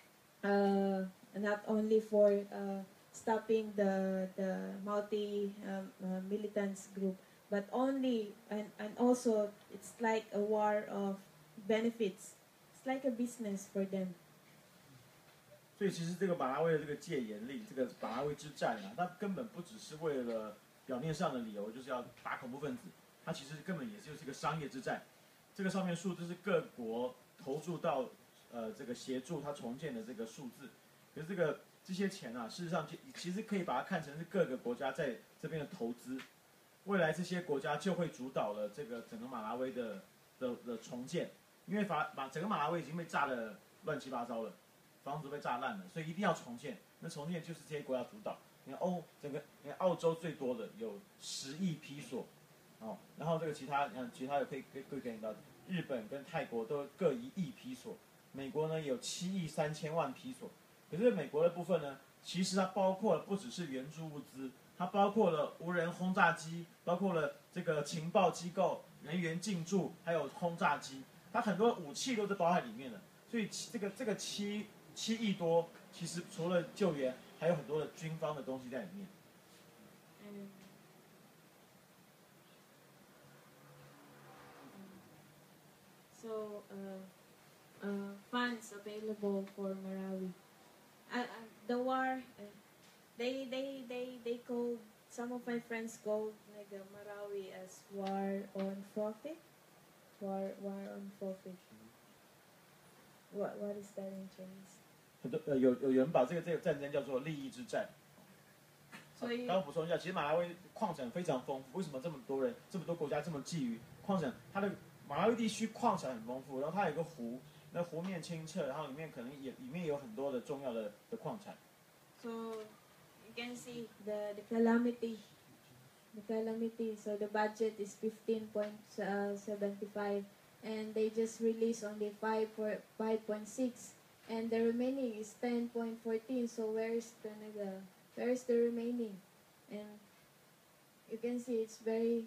stopping the multi militants group, but also it's like a war of benefits. It's like a business for them. 所以其实这个马拉维的这个戒严令，这个马拉维之战啊，它根本不只是为了表面上的理由，就是要打恐怖分子。 它其实根本也就是一个商业之战。这个上面数字是各国投注到这个协助它重建的这个数字，可是这些钱啊，事实上其实可以把它看成是各个国家在这边的投资。未来这些国家就会主导了这个整个马拉维的重建，因为整个马拉维已经被炸得乱七八糟了，房子被炸烂了，所以一定要重建。那重建就是这些国家主导。你看澳洲最多的有10亿披索，哦，然后这个其他的可以给你到，日本跟泰国都各1亿披索，美国呢有7亿3千万披索。可是美国的部分呢，其实它包括了不只是援助物资，它包括了无人轰炸机，包括了这个情报机构人员进驻，还有轰炸机，它很多武器都是包在里面的。所以这个7亿多，其实除了救援，还有很多的军方的东西在里面。 So funds available for Marawi. The war, they called, some of my friends called like Marawi as war on profit. War on profit. What is that in Chinese? 很多有人把这个战争叫做利益之战。 所以刚刚补充一下，其实马拉维矿产非常丰富，为什么这么多人、这么多国家这么觊觎矿产？它的马拉维地区矿产很丰富，然后它有一个湖，那湖面清澈，然后里面可能里面有很多的重要的矿产。 So you can see the calamity. The calamity. So the budget is 15.75, and they just released only 5.6, and the remaining is 10.14. So where is the remaining? And you can see it's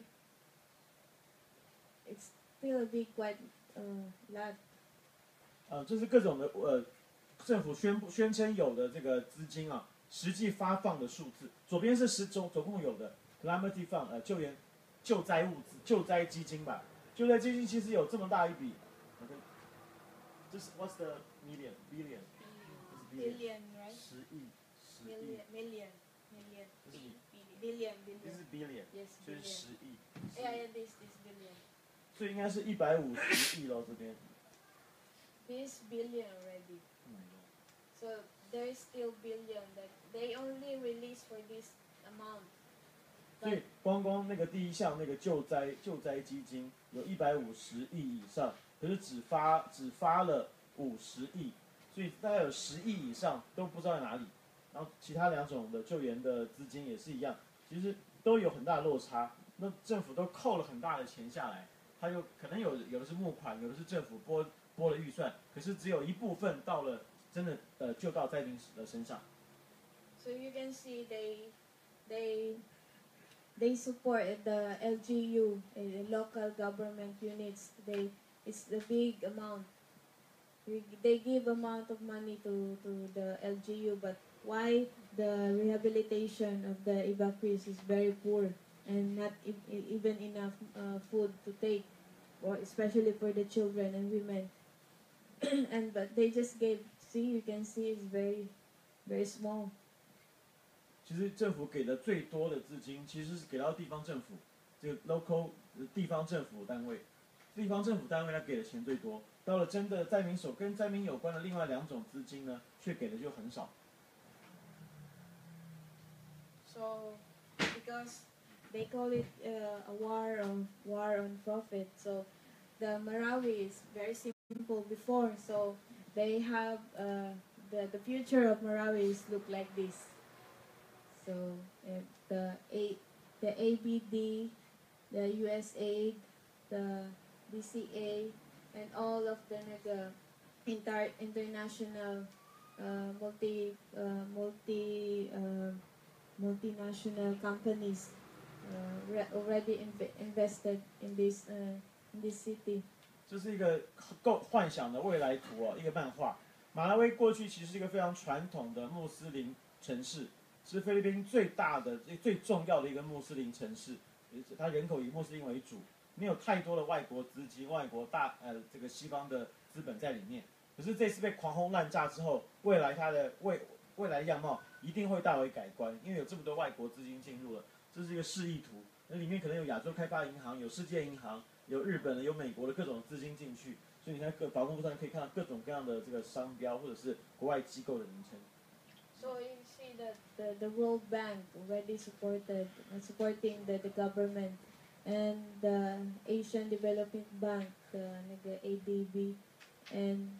still a big quite lot. 这是各种的政府宣称有的这个资金啊，实际发放的数字。左边是总共有的 calamity fund 救灾物资、救灾基金吧。救灾基金其实有这么大一笔。这是 what's the billion？ Billion, right? 10亿。 Million. Billion. Billion. 这是 billion， Yes, 就是 billion. 10亿。 Yeah, this billion. 所以应该是150亿咯，这边。 This billion already. So there is still billion that they only release for this amount. 所以光那个第一项那个救灾基金有150亿以上，可是只发了50亿，所以大概有10亿以上都不知道在哪里。然后其他2种的救援的资金也是一样，其实都有很大的落差。那政府都扣了很大的钱下来，它就可能有的是募款，有的是政府拨了预算，可是只有一部分到了真的救到灾民的身上。 So you can see they support the LGU, local government units. It's a big amount. They give amount of money to the LGU, but why the rehabilitation of the evacuees is very poor and not even enough food to take, or especially for the children and women. But they just gave. See, you can see it's very, very small. 其实政府给的最多的资金，其实是给到地方政府，这个 local 地方政府单位，地方政府单位它给的钱最多。到了真的跟灾民有关的另外2种资金呢，却给的就很少。 So, because they call it a war on profit, so the Marawi is very simple before. So they have the future of Marawi is look like this. So the ABD, the USAID, the DCA, and all of the international multinational companies already invested in this city. 这是一个够幻想的未来图哦，一个漫画。马拉维过去其实是一个非常传统的穆斯林城市，是菲律宾最大的、最重要的一个穆斯林城市。它人口以穆斯林为主，没有太多的外国资金、外国这个西方的资本在里面。可是这次被狂轰滥炸之后，未来它的未来样貌一定会大为改观，因为有这么多外国资金进入了，这是一个示意图。 那里面可能有亚洲开发银行、有世界银行、有日本的、有美国的各种资金进去，所以你看法务部上可以看到各种各样的这个商标或者是国外机构的名称。 So you see that the World Bank already supporting the government, and the Asian Development Bank, the ADB, and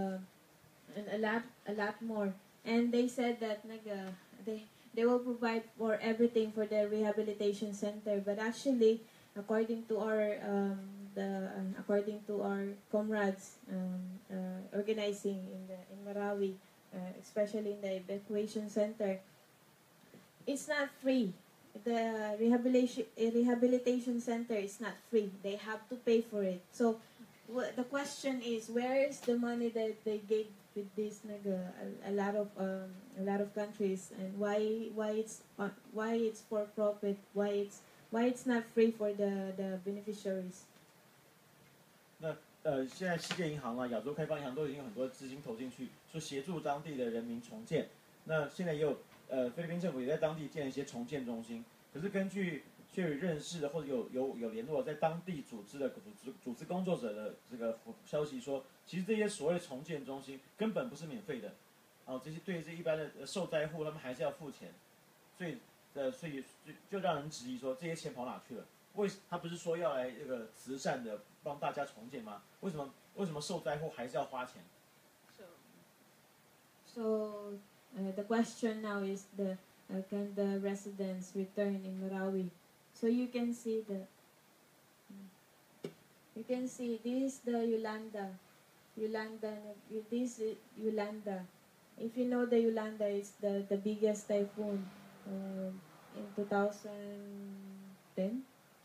a lot more. And they said that they will provide for everything for the rehabilitation center. But actually, according to our according to our comrades organizing in Marawi, especially in the evacuation center, it's not free. The rehabilitation center is not free. They have to pay for it. So the question is, where is the money that they gave with this a lot of countries, and why it's for profit? Why it's not free for the beneficiaries? 现在世界银行啊、亚洲开发银行都已经有很多资金投进去，说协助当地的人民重建。那现在也有菲律宾政府也在当地建一些重建中心。可是根据确有认识的或者有联络在当地组织工作者的这个消息说，其实这些所谓的重建中心根本不是免费的，这些对这一般的受灾户他们还是要付钱，所以就让人质疑说这些钱跑哪去了？他不是说要来这个慈善的帮大家重建吗？为什么受灾户还是要花钱？ So the question now is can the residents return in Marawi? So you can see this is the Yolanda. This is Yolanda. If you know the Yolanda, it's the biggest typhoon in 2010.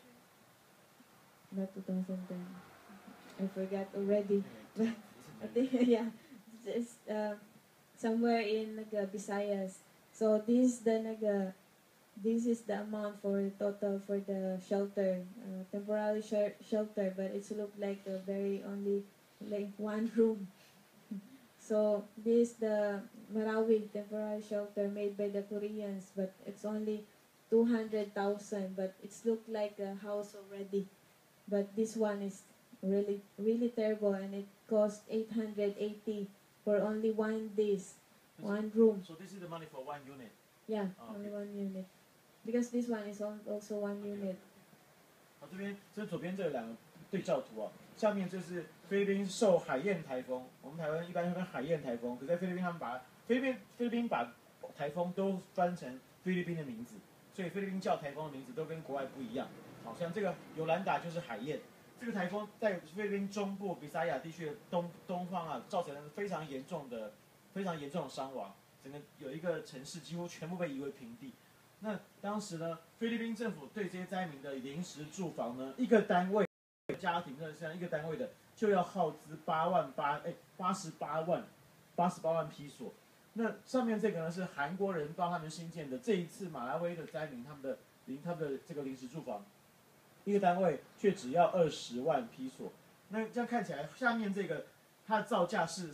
Not 2010. I forgot already. But I think yeah, it's somewhere in Visayas. So this is the amount for total for the shelter, temporary shelter, but it's look like only like one room. So this the Marawi temporary shelter made by the Koreans, but it's only 200,000, but it's look like a house already. But this one is really terrible, and it cost 880 for only one room. So this is the money for one unit. Yeah, Oh, only okay. one unit. Because this one is also one unit. 这左边这两个对照图啊，下面就是菲律宾受海燕台风，我们台湾一般会跟海燕台风，可在菲律宾他们把菲律宾把台风都翻成菲律宾的名字，所以菲律宾叫台风的名字都跟国外不一样。好像这个尤兰达就是海燕，这个台风在菲律宾中部比萨亚地区的东方啊，造成了非常严重的伤亡，整个有一个城市几乎全部被夷为平地。那当时呢，菲律宾政府对这些灾民的临时住房呢，一个单位家庭呢，像一个单位的就要耗资88万披索。那上面这个呢是韩国人帮他们新建的，这一次马拉维的灾民他们的这个临时住房，一个单位却只要20万披索。那这样看起来，下面这个它的造价是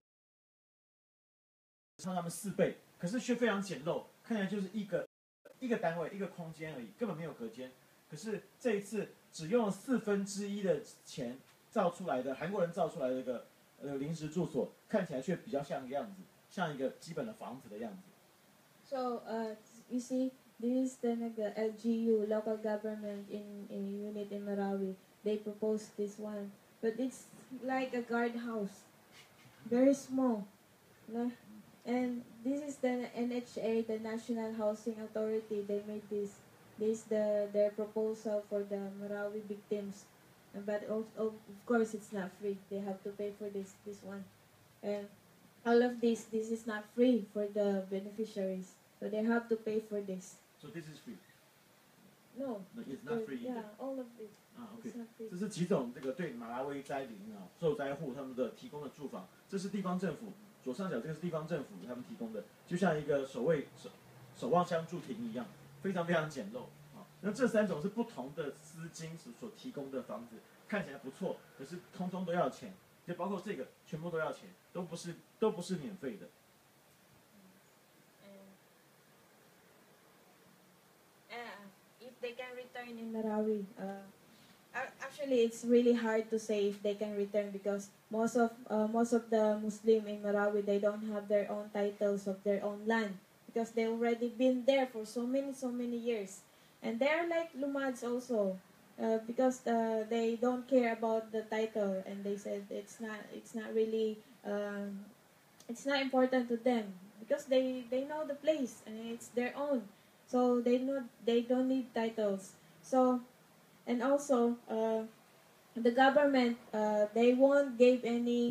超他们4倍，可是却非常简陋，看起来就是一个单位一个空间而已，根本没有隔间。可是这一次只用了1/4的钱造出来的韩国人造出来的这个临时住所，看起来却比较像个样子，像一个基本的房子的样子。 So you see, this is the LGU local government in unit in Marawi. They proposed this one, but it's like a guardhouse, very small. No? And this is the NHA, the National Housing Authority. They made this. This is their proposal for the Marawi victims. But of course it's not free. They have to pay for this one. And all of this is not free for the beneficiaries. So they have to pay for this. So this is free. No. No, it's not free. Yeah, all of it. OK， It's not free. 这是几种这个对马拉维灾民受灾户他们的提供的住房，这是地方政府左上角这个是地方政府他们提供的，就像一个守望相助亭一样，非常非常简陋啊。那这3种是不同的资金所提供的房子，看起来不错，可是通通都要钱，就包括这个全部都要钱，都不是免费的。 If they can return return in Marawi. Actually, it's really hard to say if they can return because most of the Muslim in Marawi, they don't have their own titles of their own land because they already been there for so many years, and they are like Lumads also. Because they don't care about the title, and they said it's not really it's not important to them because they know the place and it's their own, so they don't need titles. So and also the government they won't give any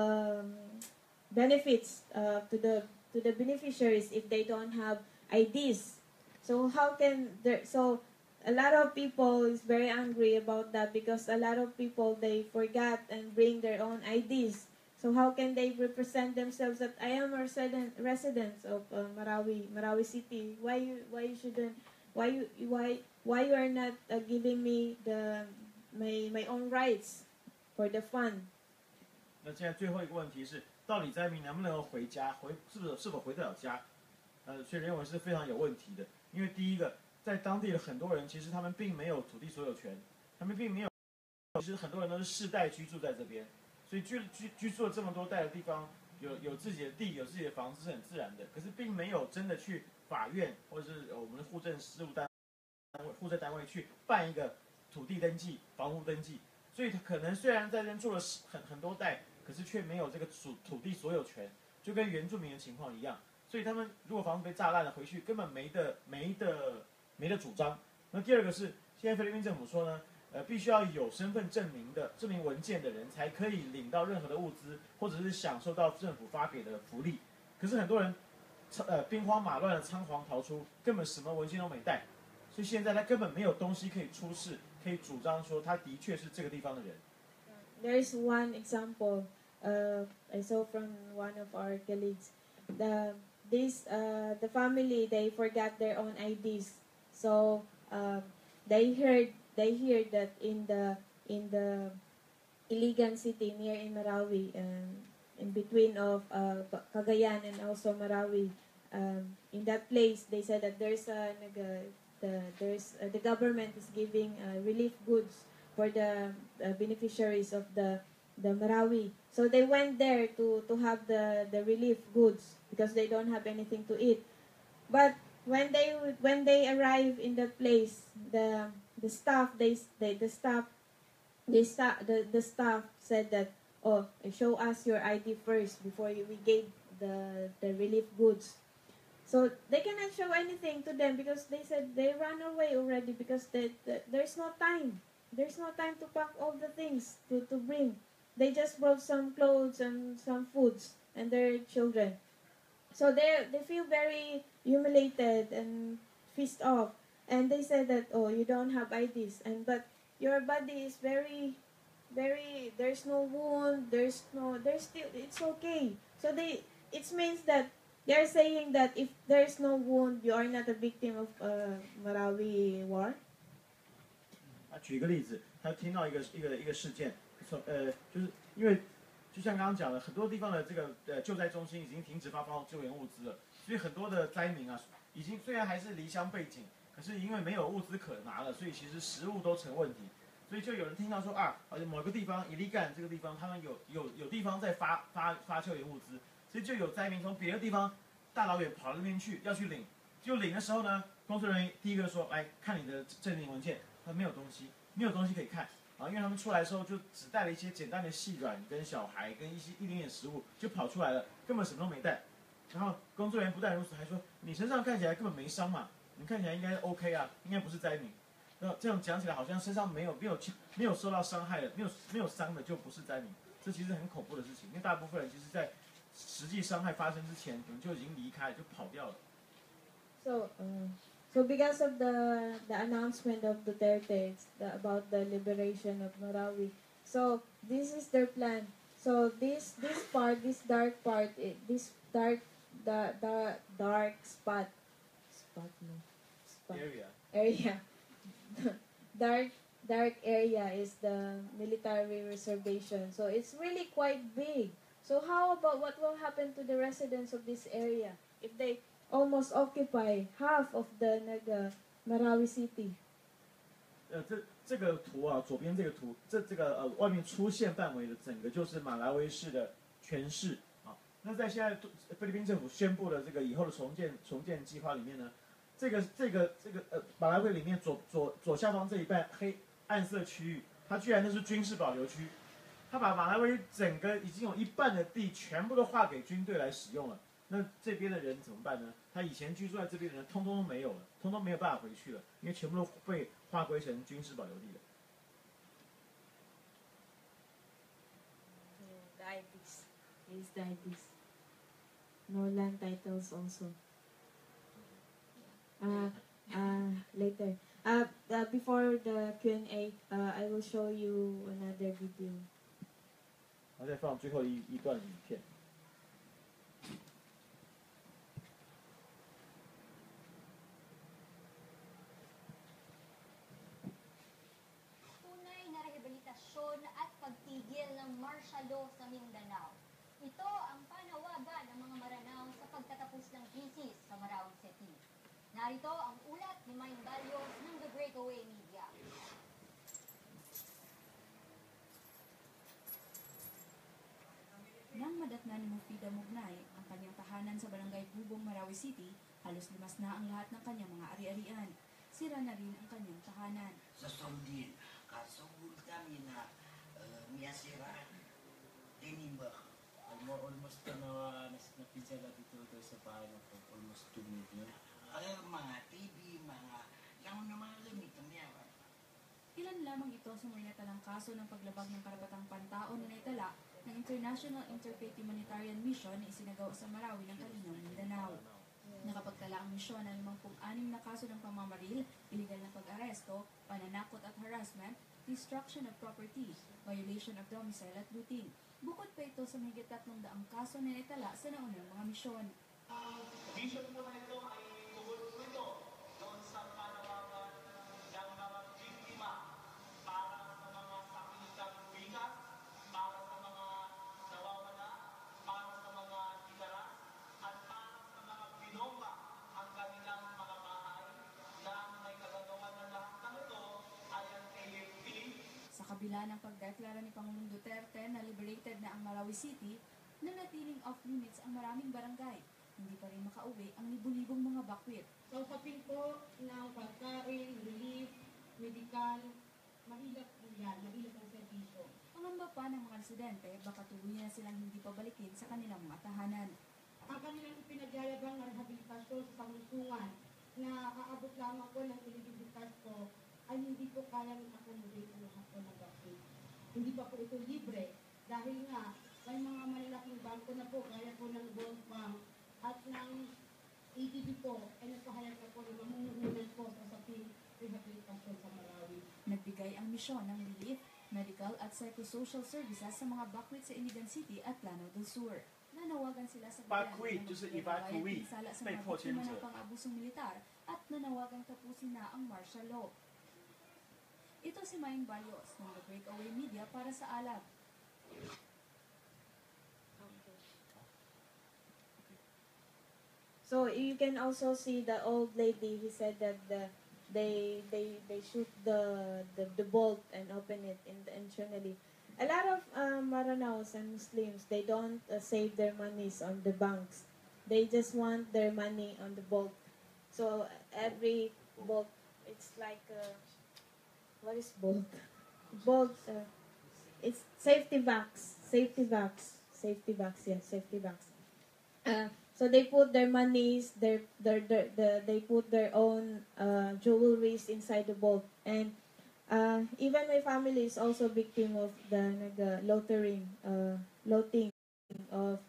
benefits to the beneficiaries if they don't have IDs. So how can there so a lot of people is very angry about that because a lot of people they forgot and bring their own IDs. So how can they represent themselves that I am a resident of Marawi City? Why you shouldn't why you are not giving me my own rights for the fund? 那现在最后一个问题是，到底灾民能不能够回家？是否回得了家？所以认为是非常有问题的。因为第一个，在当地的很多人其实他们并没有土地所有权，他们并没有，其实很多人都是世代居住在这边，所以居住了这么多代的地方，有自己的地，有自己的房子是很自然的。可是并没有真的去法院或者是我们的户政事务单位去办一个土地登记、房屋登记，所以他可能虽然在这边住了很多代，可是却没有这个土地所有权，就跟原住民的情况一样。所以他们如果房子被炸烂了，回去根本没得主张。那第二个是，现在菲律宾政府说呢，必须要有身份证明文件的人才可以领到任何的物资，或者是享受到政府发给的福利。可是很多人，兵荒马乱的仓皇逃出，根本什么文件都没带，所以现在他根本没有东西可以出示，可以主张说他的确是这个地方的人。 There is one example I saw from one of our colleagues. The family they forgot their own IDs, so they heard that in the Iligan city near in Marawi, in between of Cagayan and also Marawi, in that place they said that the government is giving relief goods for the beneficiaries of the Marawi. So they went there to have the relief goods because they don't have anything to eat. But when they arrive in the place, the staff said that, oh, show us your ID first before we gave the relief goods. So they cannot show anything to them because they said they ran away already because there's no time. There's no time to pack all the things to bring. They just brought some clothes and some foods and their children. So they feel very humiliated and pissed off. And they said that, oh, you don't have IDs, but your body is very, very, there's no wound, there's still, it's okay. So it means that they're saying that if there's no wound, you are not a victim of Marawi war. 举一个例子，他听到一个事件，就是因为就像刚刚讲的，很多地方的这个救灾中心已经停止发放救援物资了，所以很多的灾民啊，已经虽然还是离乡背井，可是因为没有物资可拿了，所以其实食物都成问题。所以就有人听到说某个地方伊利干这个地方，他们有地方在发救援物资，所以就有灾民从别的地方大老远跑到那边去要去领，就领的时候呢，工作人员第一个说来看你的证明文件，他没有东西可以看。因为他们出来的时候就只带了一些简单的细软跟小孩跟一点点食物就跑出来了，根本什么都没带。然后工作人员不但如此，还说你身上看起来根本没伤嘛，你看起来应该 OK 啊，应该不是灾民。那这样讲起来好像身上没有受到伤害的，没有伤的就不是灾民，这其实很恐怖的事情。因为大部分人其实在实际伤害发生之前，可能就已经离开就跑掉了。 So because of the announcement of Duterte about the liberation of Marawi, so this is their plan. So this dark part, this dark spot area, dark area is the military reservation. So it's really quite big. So how about what will happen to the residents of this area if they almost occupy half of the Marawi city? 这个图啊，左边这个图，这个外面出现范围的整个就是马拉维市的全市啊。那在现在菲律宾政府宣布的这个以后的重建计划里面呢，这个马拉维里面左下方这一半暗色区域，它居然那是军事保留区，它把马拉维整个已经有一半的地全部都划给军队来使用了。那这边的人怎么办呢？他以前居住在这边的人，通通都没有了，通通没有办法回去了，因为全部都被划归成军事保留地了。 The IDs. Here's the IDs. No land titles also. Later. Before the Q&A, I will show you another video. 然后再放最后一段影片。 Tunay na rehabilitasyon at pagtigil ng martial law sa Mindanao. Ito ang panawagan ng mga Maranao sa pagtatapos ng krisis sa Marawi City. Narito ang ulat ni Mine Balios ng The Breakaway Media. Nang madatnan ni Mufida Mugnay ang kanyang tahanan sa barangay Bubong, Marawi City, halos limas na ang lahat ng kanyang mga ari-arian. Sira na rin ang kanyang tahanan. Sa Saudi, kasugod kami na miyasira, tinimba. Almost napisa na dito sa bahay na po, almost 2 million. Mga TV, yung mga gamit niya. Ilan lamang ito sa mga natalang kaso ng paglabag ng karapatang pantao na naitala ng International Interfaith Humanitarian Mission na isinagawa sa Marawi ng Kalinaw, Mindanao. Nakapagtala ang misyon ng 56 na kaso ng pamamaril, illegal na pag-aresto, pananakot at harassment, destruction of property, violation of domicile at looting. Bukod pa ito sa mahigit 300 kaso na naitala sa naunang mga misyon. Vision po na ito ay tungkol po ito doon sa panawagan ng mga biktima para sa mga sakitang bigas, para sa mga nawawala, para sa mga titara, at para sa mga binomba ang kanilang mga bahay na may kagagawan ng lahat ng ito ay ang AFP. Sa kabila ng pagdeklara ni Pangulong Duterte na liberated na ang Marawi City, nanatiling off-limits ang maraming barangay. Hindi pa rin makauwi ang libu-libong mga bakwit. Sa usapin po ng pagkain, relief, medical, mahirap po yan, mahirap ang serbisyo. Pangamba pa ng mga residente, baka tuluyan na silang hindi pabalikin sa kanilang mga tahanan. Ang kanilang ipinagyayabang na rehabilitasyon sa panglusungan na aabot lamang po ng ilibilitas po ay hindi po kayang accommodate ang lahat po ng bakwit. Hindi pa po ito libre dahil nga may mga malalaking bangko na po gaya po ng World Bank at ng ADB po ay nagpahayag na po ng mamumuhunan po sa usaping rehabilitasyon sa Marawi. Nagbigay ang misyon ng relief, medical at psychosocial services sa mga bakwit sa Iligan City at Plano del Sur. Nanawagan sila sa Bakwit, gobyerno na 就是 magbayad evacuee, pinsala sa 被 mga 迫迁 biktima 者 ng pang-abusong militar at nanawagang tapusin na ang martial law. Ito si Mine Balios ng The Breakaway Media para sa Alab. So you can also see the old lady. He said that they shoot the bolt and open it internally. A lot of Maranaos and Muslims, they don't save their monies on the banks. They just want their money on the bolt. So every bolt, it's like what is bolt? Bolt. It's safety box. Safety box. Safety box. Yeah, safety box. So they put their monies, they put their own jewelries inside the bolt, and even my family is also victim of the loitering of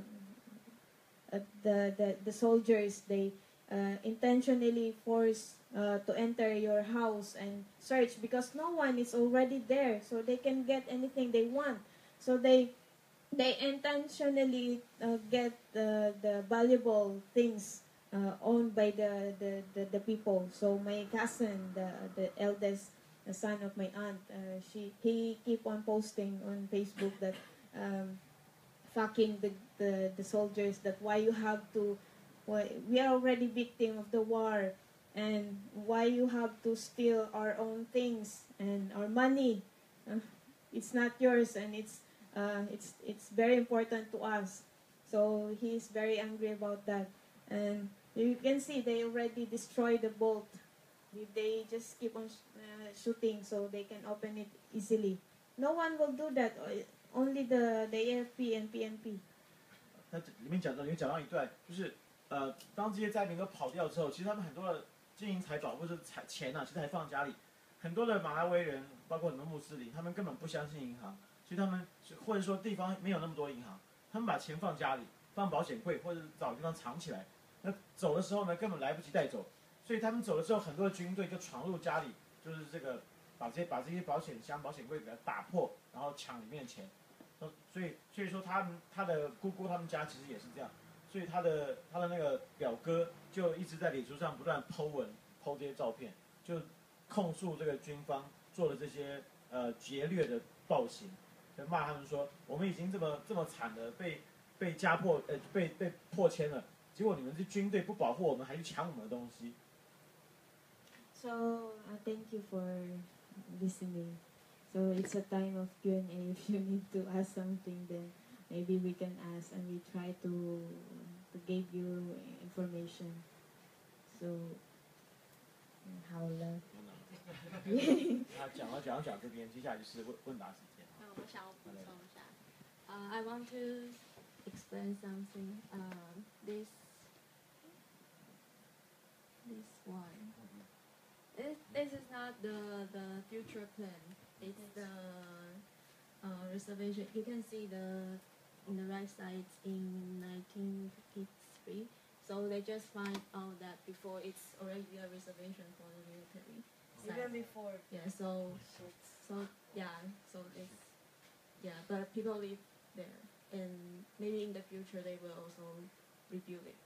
the soldiers. They intentionally force to enter your house and search because no one is already there, so they can get anything they want. So they intentionally get the valuable things owned by the people. So my cousin, the eldest son of my aunt, he keep on posting on Facebook that fucking the soldiers, that why you have to, why we are already victim of the war, and why you have to steal our own things and our money? It's not yours, and it's very important to us. So he's very angry about that, and you can see they already destroyed the bolt. They just keep on shooting so they can open it easily. No one will do that. Only the AFP and PNP. 那这里面讲到一段，就是当这些灾民都跑掉之后，其实他们很多的金银财宝或者钱啊，其实还放家里。很多的马拉维人，包括很多穆斯林，他们根本不相信银行，所以他们或者说地方没有那么多银行，他们把钱放家里，放保险柜或者找地方藏起来。那走的时候呢，根本来不及带走，所以他们走了之后，很多的军队就闯入家里，就是这个把这些保险箱、保险柜给它打破，然后抢里面的钱。所以说他的姑姑他们家其实也是这样，所以他的那个表哥就一直在脸书上不断抛文、抛这些照片，就控诉这个军方做了这些劫掠的暴行，就骂他们说我们已经这么惨了，被家破被迫迁了，结果你们这军队不保护我们，还去抢我们的东西。 So thank you for listening. So it's a time of Q&A. If you need to ask something, then maybe we can ask, and we try to give you information. So how long? 他讲这边，接下来就是问答时间。 我想要补充一下。I want to explain something. This one. This is not the future plan. It's the reservation. You can see in the right side in 1953. So they just find out that before it's already a reservation for the military. Even before. Yeah. So it's but people live there, and maybe in the future they will also rebuild it.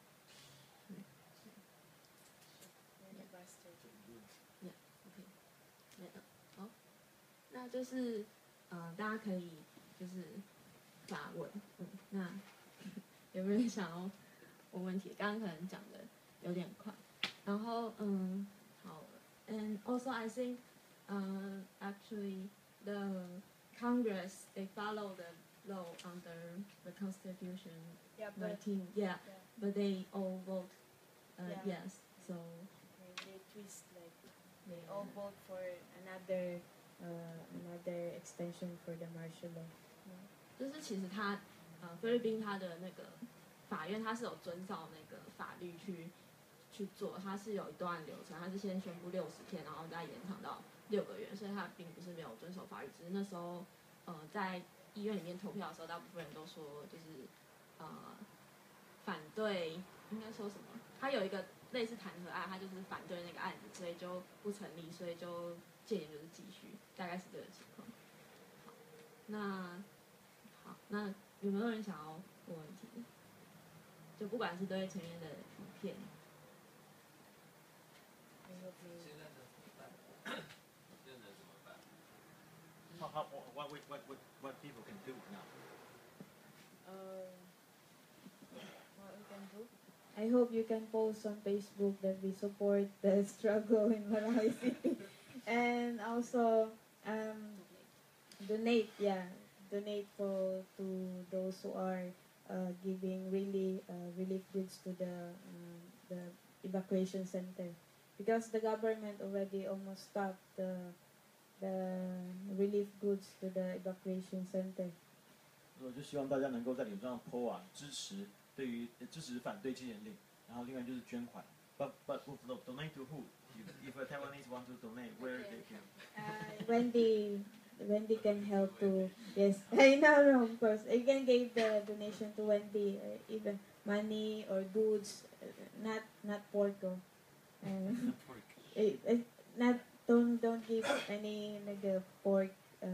OK， 好，那就是大家可以就是发问，那有没有人想要问问题？刚刚可能讲的有点快，然后好 ，and also I think actually the Congress they follow the law under the Constitution. Yeah, 19, but they all vote yes. So they twist like they all vote for another extension for the martial law. 就是其实菲律宾它的那个法院它是有遵照那个法律去做，它是有一段流程，它是先宣布60天，然后再延长到6个月，所以它并不是没有遵守法律，只是那时候在医院里面投票的时候，大部分人都说就是反对，应该说什么？他有一个类似弹劾案，他就是反对那个案子，所以就不成立，所以就戒严就是继续，大概是这个情况。好，那有没有人想要问问题？就不管是对成员的影片。 What people can do now? What we can do? I hope you can post on Facebook that we support the struggle in Marawi City, and also donate to those who are giving relief goods to the evacuation center, because the government already almost stopped the relief goods to the evacuation center. 我就希望大家能够在脸上 po 啊，支持反对戒严令，然后另外就是捐款。But donate to who? If a Taiwanese want to donate, where they can? Wendy can help to. Yes, I know, of course. You can give the donation to Wendy, even money or goods, not pork. Don't give any pork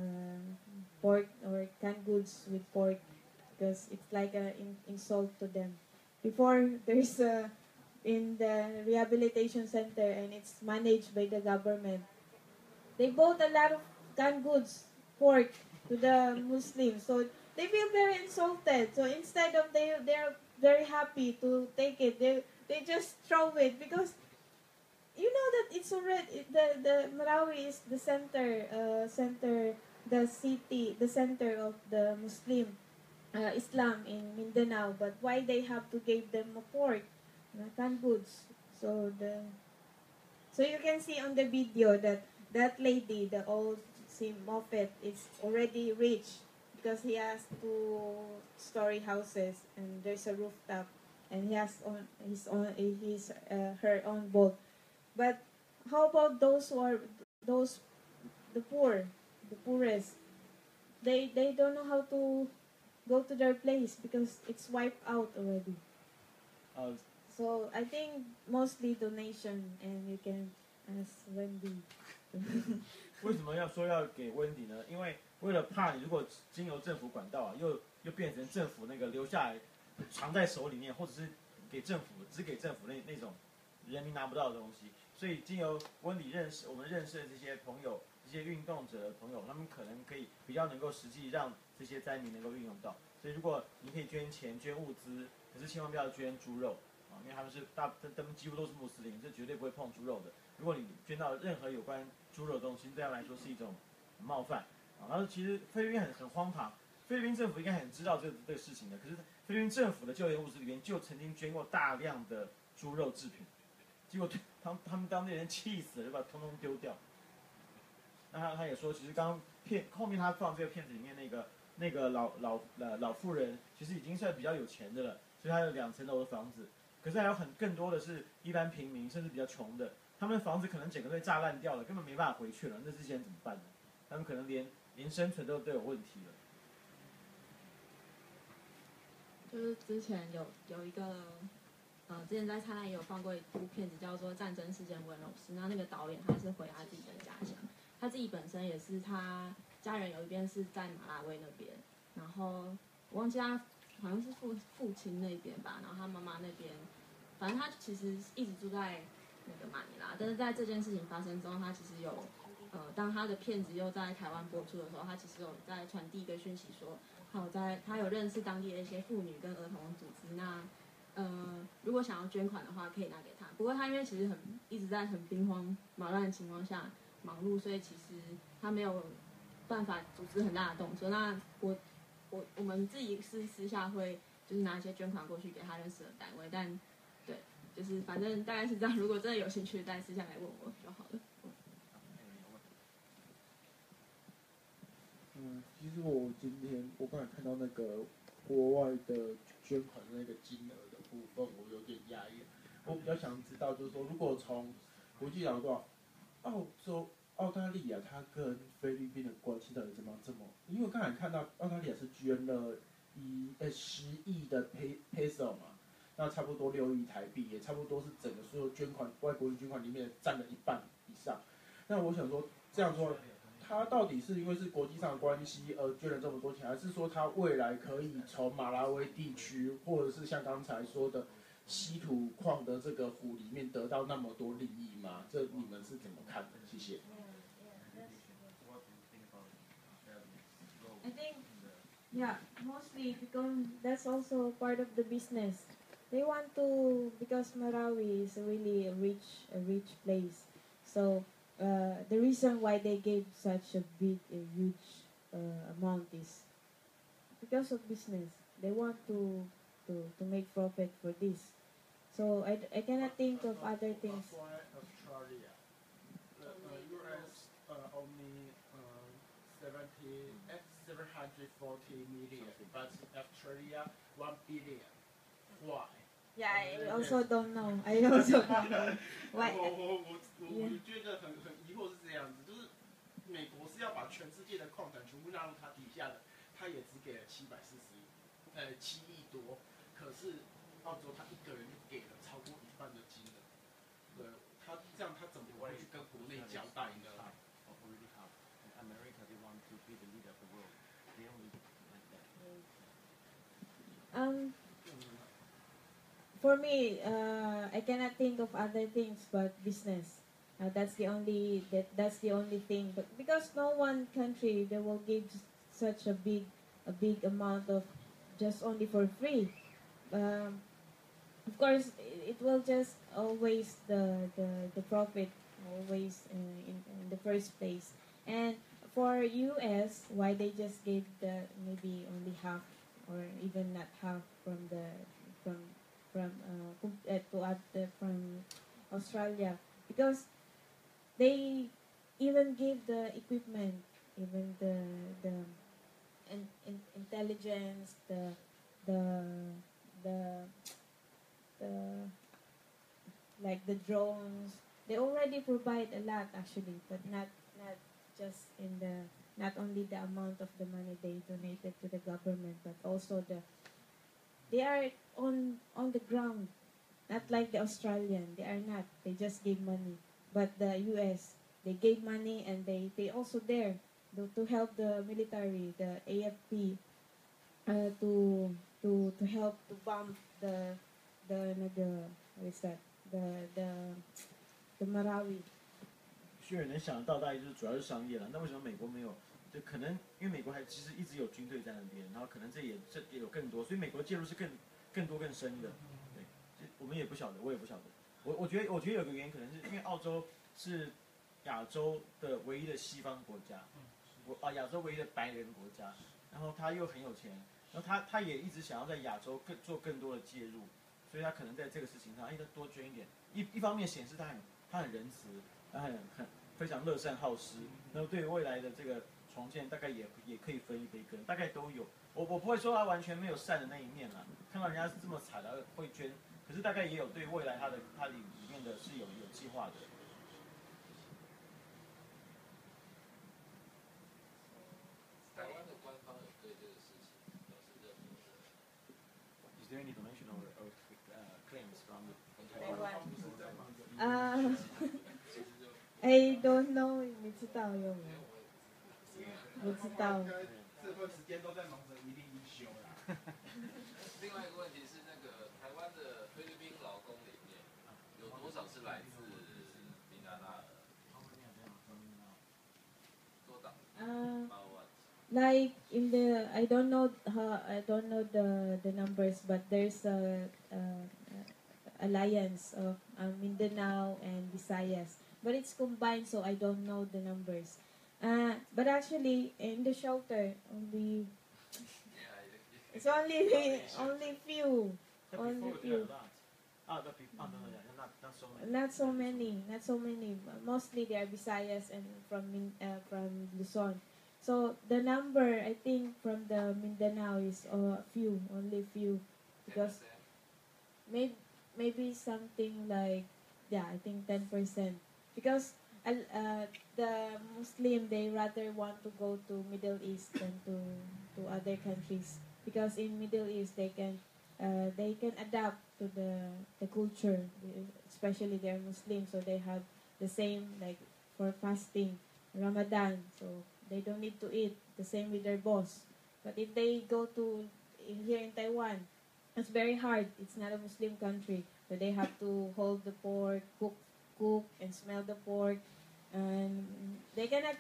or canned goods with pork, because it's like an insult to them. Before, there's in the rehabilitation center, and it's managed by the government. They bought a lot of canned goods, pork, to the Muslims, so they feel very insulted. So instead of they're very happy to take it, they just throw it, because you know that it's already the Marawi is the the city, the center of the Muslim Islam in Mindanao. But why they have to give them a port, canned goods? So you can see on the video that that lady, the old Sim Moffat, is already rich because he has 2-story houses and there's a rooftop and he has her own boat. But how about those who are the poorest? They don't know how to go to their place because it's wiped out already. So I think mostly donation, and you can ask Wendy. 为什么要说要给温迪呢？因为为了怕你如果经由政府管道啊，又变成政府那个留下来藏在手里面，或者是只给政府那种人民拿不到的东西，所以经由温迪我们认识的这些朋友，这些运动者的朋友，他们可能可以比较能够实际让这些灾民能够运用到。所以如果你可以捐钱、捐物资，可是千万不要捐猪肉啊，因为他们几乎都是穆斯林，这绝对不会碰猪肉的。如果你捐到任何有关猪肉的东西，对他们来说是一种冒犯啊。然后其实菲律宾很荒唐，菲律宾政府应该很知道这个事情的，可是菲律宾政府的救援物资里面就曾经捐过大量的猪肉制品，结果他们当地人气死了，就把它通通丢掉。那他也说，其实后面他放这个片子里面那个老妇人，其实已经算比较有钱的了，所以他有2层楼的房子。可是还有更多的是一般平民，甚至比较穷的，他们的房子可能整个被炸烂掉了，根本没办法回去了。那这些人怎么办呢？他们可能连生存都有问题了。 就是之前有一个之前在灿烂也有放过一部片子叫做《战争事件温柔师》，那个导演他是回他自己的家乡，他自己本身也是他家人有一边是在马拉维那边，然后我忘记他好像是父亲那边吧，然后他妈妈那边，反正他其实一直住在那个马尼拉，但是在这件事情发生之后，他其实有当他的片子又在台湾播出的时候，他其实有在传递一个讯息说，他有认识当地的一些妇女跟儿童组织，那如果想要捐款的话，可以拿给他。不过他因为其实一直在很兵荒马乱的情况下忙碌，所以其实他没有办法组织很大的动作。那我们自己私下会就是拿一些捐款过去给他认识的单位，但对，就是反正大概是这样。如果真的有兴趣，再私下来问我就好了。 其实我刚才看到那个国外的捐款的那个金额的部分，我有点压抑。我比较想知道，就是说，如果从国际角度，澳大利亚它跟菲律宾的关系到底怎么这么？因为我刚才看到澳大利亚是捐了10亿的 peso 嘛，那差不多6亿台币，也差不多是整个所有外国人捐款里面占了1半以上。那我想说，这样说。他到底是因为是国际上的关系而捐了这么多钱，还是说他未来可以从马拉维地区，或者是像刚才说的稀土矿的这个湖里面得到那么多利益吗？这你们是怎么看的？谢谢。 I think, yeah, mostly because that's also part of the business. They want to, because Marawi is really a rich place, so. The reason why they gave such a huge amount is because of business. They want to make profit for this. So I cannot think of other things. That's why Australia, the US only 740 million, but Australia 1 billion. Why? Yeah, I also don't know. I also don't know why. 我觉得很疑惑是这样子，就是美国是要把全世界的矿产全部纳入它底下的，它也只给了7亿多，可是澳洲他一个人就给了超过1半的金额，对，他这样他怎么会去跟国内交代呢？ For me, I cannot think of other things but business. That's the only thing. But because no one country they will give such a big amount of just only for free. of course, it will just always the profit always in the first place. And for US, why they just gave the maybe only half or even not half from the from from Australia, because they even give the equipment, even the intelligence, the the the like the drones. They already provide a lot actually, but not just in the not only the amount of the money they donated to the government, but also they are on the ground, not like the Australian. They are not. They just gave money, but the U.S. they gave money and they also there to help the military, the AFP, to help to bomb the what is that the Marawi. 薛远能想得到，大概就是主要是商业了。那为什么美国没有？就可能因为美国还其实一直有军队在那边，然后可能这也有更多，所以美国介入是更多更深的。对，我们也不晓得，我也不晓得。我觉得有个原因，可能是因为澳洲是亚洲的唯一的西方国家，亚洲唯一的白人国家，然后他又很有钱，然后他也一直想要在亚洲做更多的介入，所以他可能在这个事情上，他多捐一点。一方面显示他很仁慈，他很非常乐善好施，然后对于未来的这个重建，大概也可以分一杯羹，大概都有。我不会说他完全没有善的那一面啦，看到人家是这么惨的会捐，可是大概也有对未来他里面的是有计划的。 台湾的官方有对这个事情表示任何的 Is there any donation or claims from Taiwan? Taiwan? I don't know，你知道有没有？不知道。 这段时间都在忙着一例一休啦。 另外一个问题是，那个台湾的菲律宾劳工里面，有多少是来自民达纳尔？多少？ Like in the I don't know the numbers, but there's a alliance of Mindanao and Visayas, but it's combined, so I don't know the numbers. But actually, in the shelter, it's only few. Not so many. Mostly they are Visayas and from Luzon. So the number I think from the Mindanao is only few, because maybe something like I think 10%, because the Muslim they rather want to go to Middle East than to other countries, because in Middle East they can adapt to the culture, especially they're Muslim, so they have the same, like for fasting, Ramadan, so they don't need to eat, the same with their boss. But if they go to here in Taiwan, it's very hard. It's not a Muslim country, so they have to hold the pork, cook and smell the pork, and they cannot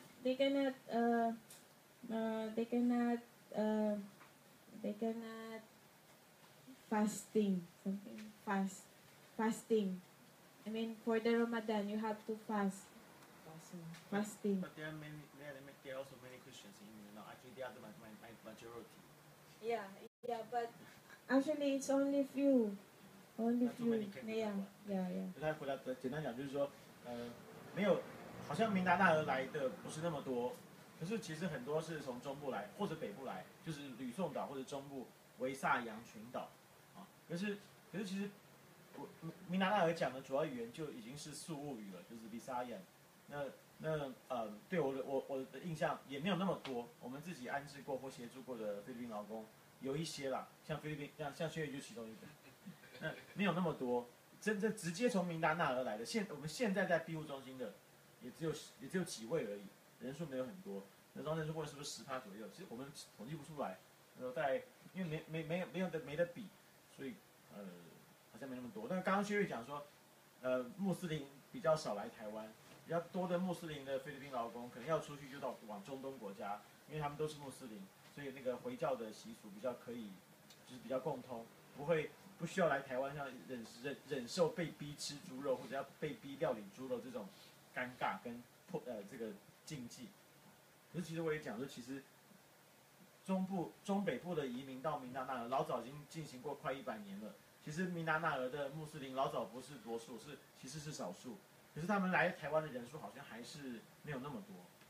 fasting. I mean, for the Ramadan, you have to fasting. But there are also many Christians in Mindanao. Actually, they are the majority. Yeah, but actually it's only few. Yeah. 他回答简单讲就是说，没有，好像民达纳尔来的不是那么多，可是其实很多是从中部来或者北部来，就是吕宋岛或者中部维萨洋群岛，可是其实民达纳尔讲的主要语言就已经是宿务语了，就是 Visayan。对我的印象也没有那么多，我们自己安置过或协助过的菲律宾劳工有一些啦，像菲律宾像薛宇就其中一个，没有那么多，真正直接从民达纳尔来的，我们现在在庇护中心的也只有几位而已，人数没有很多。那时候人数问是不是10%左右，其实我们统计不出来，因为没得比，所以好像没那么多。但刚刚薛宇讲说，穆斯林比较少来台湾。比较多的穆斯林的菲律宾劳工可能要出去就往中东国家，因为他们都是穆斯林，所以那个回教的习俗比较可以，就是比较共通，不会不需要来台湾像忍受被逼吃猪肉或者要被逼料理猪肉这种尴尬跟这个禁忌。可是其实我也讲说，其实中北部的移民到民达纳尔老早已经进行过快100年了。其实民达纳尔的穆斯林老早不是多数，其实是少数。可是他们来台湾的人数好像还是没有那么多。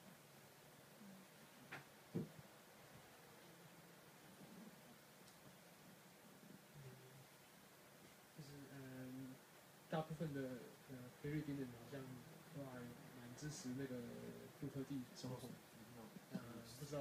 大部分的菲律宾人好像都还蛮支持那个杜特地总统。不知道。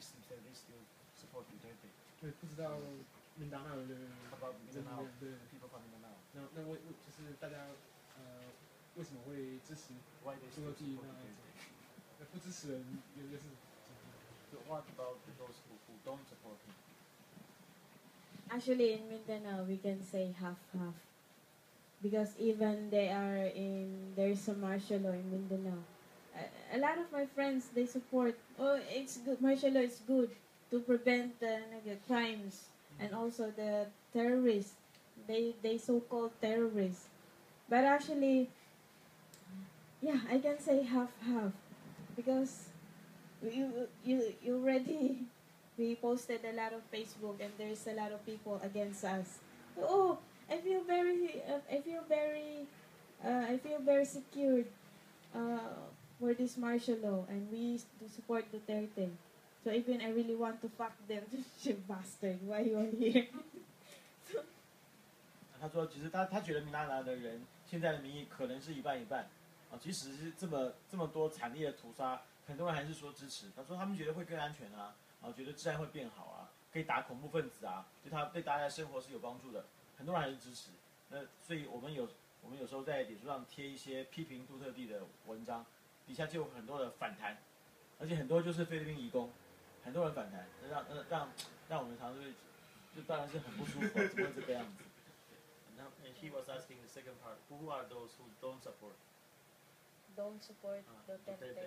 对，不知道民达纳尔的人对。那就是大家为什么会支持杜特地？那不支持人有是。 So what about those who don't support him? Actually, in Mindanao, we can say half-half. Because even there's a martial law in Mindanao. A lot of my friends, they support, it's good, martial law is good to prevent the crimes and also the terrorists. They so-called terrorists. But actually, yeah, I can say half-half. Because you already, we posted a lot of Facebook and there's a lot of people against us. Oh, I feel very secured for this martial law, and we support Duterte. So even I really want to fuck them, you bastard, why you are here? 他说，其实他觉得民达纳的人现在的民意可能是一半一半啊，即使是这么多惨烈的屠杀，很多人还是说支持。他说他们觉得会更安全啊，觉得治安会变好啊，可以打恐怖分子啊，对大家的生活是有帮助的。很多人还是支持，所以我们有时候在脸书上贴一些批评杜特地的文章，底下就有很多的反弹，而且很多就是菲律宾移工，很多人反弹，让我们常常就当然是很不舒服，怎么会这个样子？ And he was asking the second part, who are those who don't support? Don't support Duterte.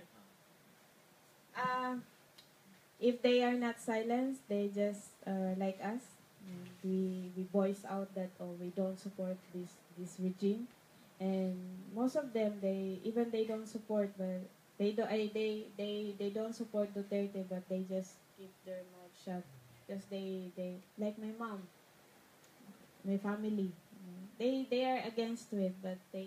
If they are not silenced, they just like us. We voice out that we don't support this regime, and most of them they don't support, but they don't support Duterte, but they just keep their mouth shut because they like my mom, my family, they are against it, but they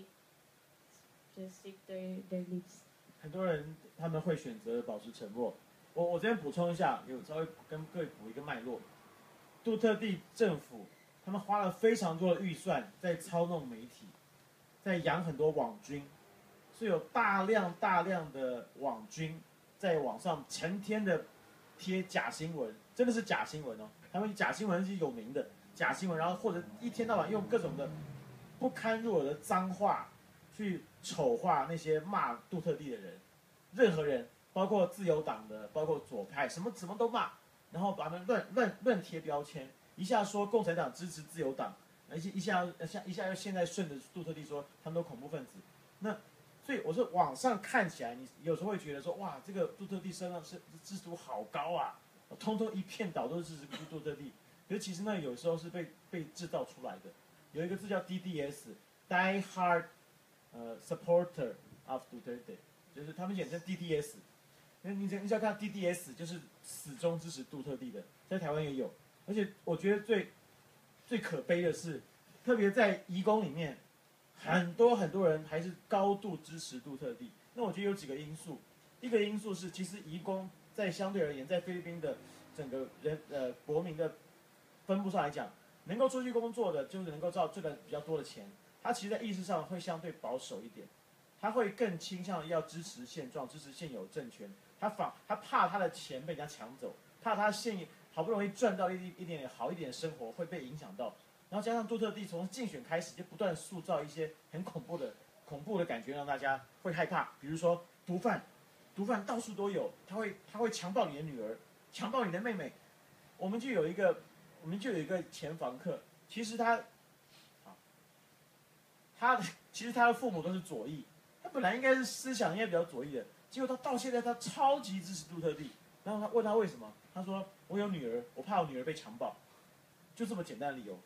just keep their lips. 很多人他们会选择保持沉默。我这边补充一下，有稍微跟各位补一个脉络。杜特地政府他们花了非常多的预算在操弄媒体，在养很多网军，是有大量的网军在网上成天的贴假新闻，真的是假新闻哦。他们假新闻是有名的假新闻，然后或者一天到晚用各种的不堪入耳的脏话去丑化那些骂杜特地的人，任何人，包括自由党的，包括左派，什么都骂。 然后把他们乱贴标签，一下说共产党支持自由党，一下又现在顺着杜特地说他们都恐怖分子。那所以我说网上看起来，你有时候会觉得说哇，这个杜特地身上是支持度好高啊，通通一片倒都是支持杜特地。可是其实呢，有时候是被制造出来的。有一个字叫 DDS，Die Hard Supporter of Duterte， 就是他们简称 DDS。 你只要看 DDS， 就是死忠支持杜特地的，在台湾也有。而且我觉得最可悲的是，特别在移工里面，很多人还是高度支持杜特地。那我觉得有几个因素，一个因素是，其实移工在相对而言，在菲律宾的整个国民的分布上来讲，能够出去工作的，就是能够赚的比较多的钱，他其实在意识上会相对保守一点，他会更倾向要支持现状，支持现有政权。 他怕他的钱被人家抢走，怕他好不容易赚到一点好一点的生活会被影响到，然后加上杜特地从竞选开始就不断塑造一些很恐怖的感觉，让大家会害怕。比如说毒贩到处都有，他会强暴你的女儿，强暴你的妹妹。我们就有一个前房客，其实他的父母都是左翼，他本来应该是思想应该比较左翼的。 结果他到现在他超级支持杜特地，然后他问他为什么，他说我有女儿，我怕我女儿被强暴，就这么简单的理由。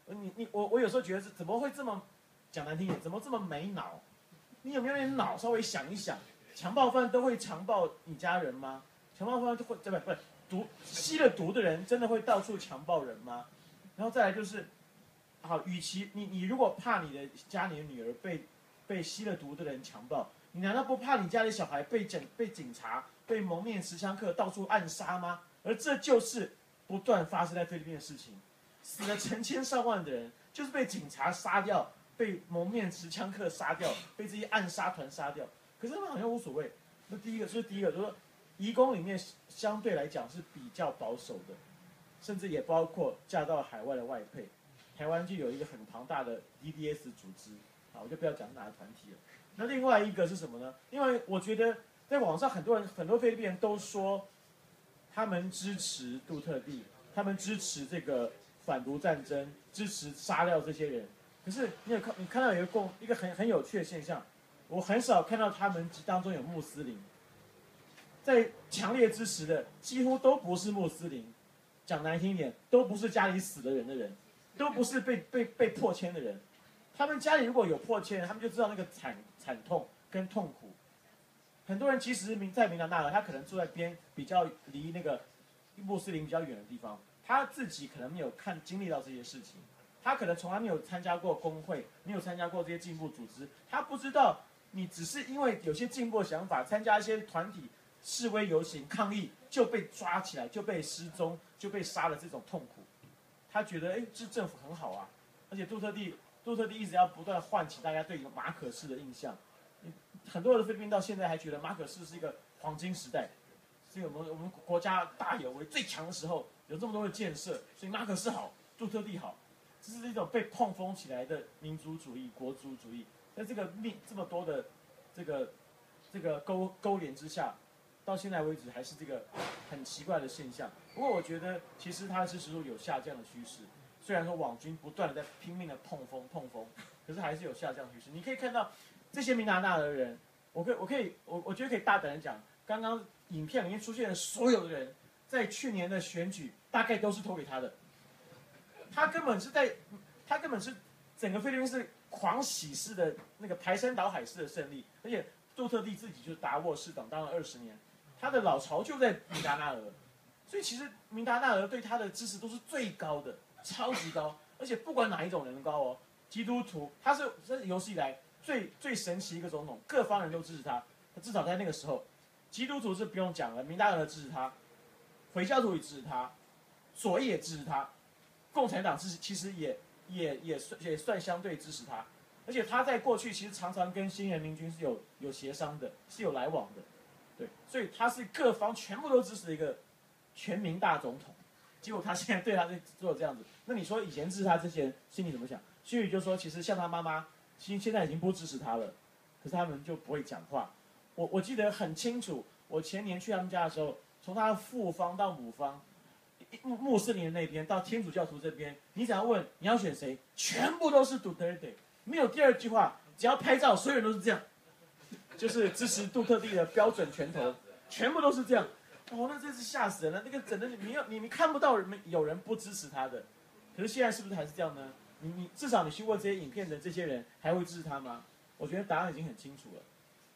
我有时候觉得是怎么会这么讲难听点，怎么这么没脑？你有没有点脑？稍微想一想，强暴犯都会强暴你家人吗？强暴犯就会不吸了毒的人真的会到处强暴人吗？然后再来就是，好，与其你如果怕你的家里的女儿被吸了毒的人强暴，你难道不怕你家里小孩被警察、被蒙面持枪客到处暗杀吗？而这就是不断发生在菲律宾的事情，死了成千上万的人，就是被警察杀掉，被蒙面持枪客杀掉，被这些暗杀团杀掉。可是他们好像无所谓。那第一个就是说，移工里面相对来讲是比较保守的，甚至也包括嫁到海外的外配。台湾就有一个很庞大的 DDS 组织，啊，我就不要讲哪个团体了。那另外一个是什么呢？因为我觉得在网上很多菲律宾人都说，他们支持杜特地，他们支持这个反毒战争，支持杀掉这些人。可是你看到有一个很有趣的现象，我很少看到他们当中有穆斯林，在强烈支持的几乎都不是穆斯林，讲难听一点，都不是家里死了人的人，都不是被迫迁的人。他们家里如果有迫迁，他们就知道那个惨痛跟痛苦。很多人其实在明达纳尔，他可能住在比较离那个穆斯林比较远的地方，他自己可能没有经历到这些事情，他可能从来没有参加过工会，没有参加过这些进步组织，他不知道你只是因为有些进步的想法，参加一些团体示威游行抗议就被抓起来，就被失踪，就被杀了这种痛苦。他觉得这政府很好啊，而且杜特地一直要不断唤起大家对马可仕的印象。很多的菲律宾到现在还觉得马可仕是一个黄金时代，是我们国家大有为最强的时候，有这么多的建设，所以马可仕好，杜特地好，这是一种被碰封起来的民族主义、国族主义。在这么多的这个勾连之下，到现在为止还是这个很奇怪的现象。不过我觉得其实它的支持度有下降的趋势，虽然说网军不断的在拼命的碰风，可是还是有下降趋势。你可以看到这些明达纳的人，我觉得可以大胆的讲，刚刚影片里面出现的所有的人，在去年的选举大概都是投给他的。他根本是整个菲律宾是狂喜式的那个排山倒海式的胜利，而且杜特地自己就是达沃市长当了20年，他的老巢就在明达纳尔，所以其实明达纳尔对他的支持度是最高的，超级高，而且不管哪一种人高哦，基督徒他是有史以来最神奇一个总统，各方人都支持他，至少在那个时候，基督徒是不用讲了，明达尔支持他，回教徒也支持他，左翼也支持他，共产党其实也算相对支持他，而且他在过去其实常常跟新人民军是有协商的，是有来往的，对，所以他是各方全部都支持的一个全民大总统。结果他现在对他做这样子，那你说以前支持他这些人心里怎么想？心里就说，其实像他妈妈，现在已经不支持他了，可是他们就不会讲话。我记得很清楚，我前年去他们家的时候，从他的父方到母方，穆斯林的那边到天主教徒这边，你只要问你要选谁，全部都是杜特地，没有第二句话。只要拍照，所有人都是这样，就是支持杜特地的标准拳头，全部都是这样。哦，那真是吓死人了！那个整的你看不到有人不支持他的，可是现在是不是还是这样呢？你至少你去问这些影片的这些人，还会支持他吗？我觉得答案已经很清楚了。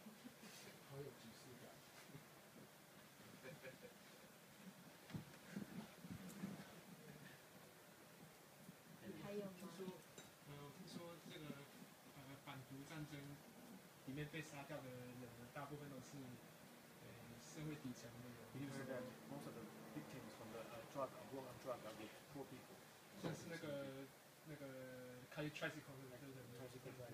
还有吗？ 听说这个反毒战争里面被杀掉的人呢，大部分都是社会底层的人。 Most of the victims from the drug war on drug are with poor people. 像是那个开 tricycle 的那个人 ，tricycle driver，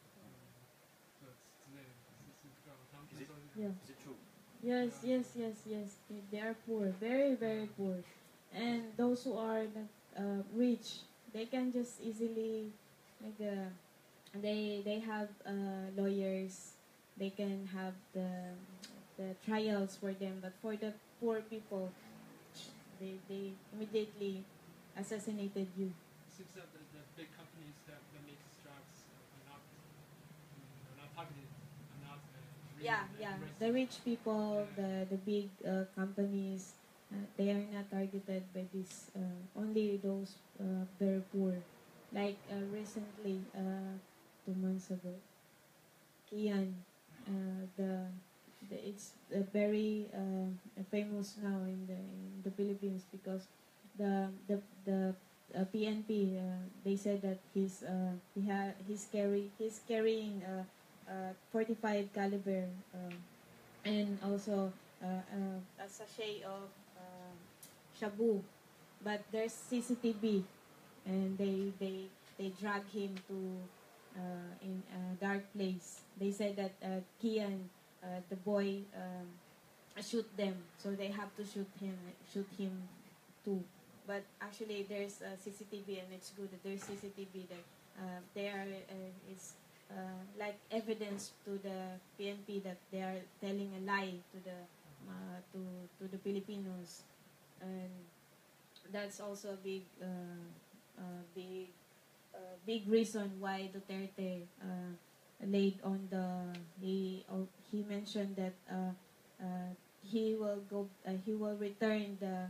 之类的，是这样。他们 Yeah. Is it true? Yes. They are poor, very, very poor. And those who are rich, they can just easily, they have lawyers, they can have the trials for them. But for the poor people, they immediately assassinated you. Seems that the big companies that make drugs are not targeted, are not Yeah. The rich people, the big companies, they are not targeted by this. Only those very poor like recently, 2 months ago, Kian, it's very famous now in the Philippines because the PNP they said that he's carrying 45 caliber and also a sachet of shabu, but there's CCTV and they drag him to in a dark place. They said that Kian, the boy, shoot them, so they have to shoot him too. But actually, there's CCTV, and it's good that there's CCTV there. There is like evidence to the PNP that they are telling a lie to the Filipinos, and that's also a big reason why Duterte laid on he mentioned that he will return the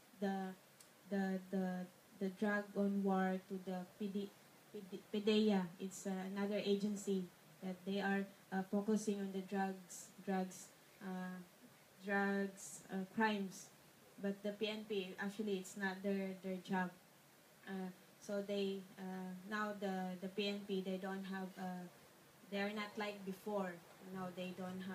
drug-on war to the PDEA. It's another agency that they are focusing on the crimes, but the PNP actually it's not their job. So they now the PNP they don't have they are not like before. Now they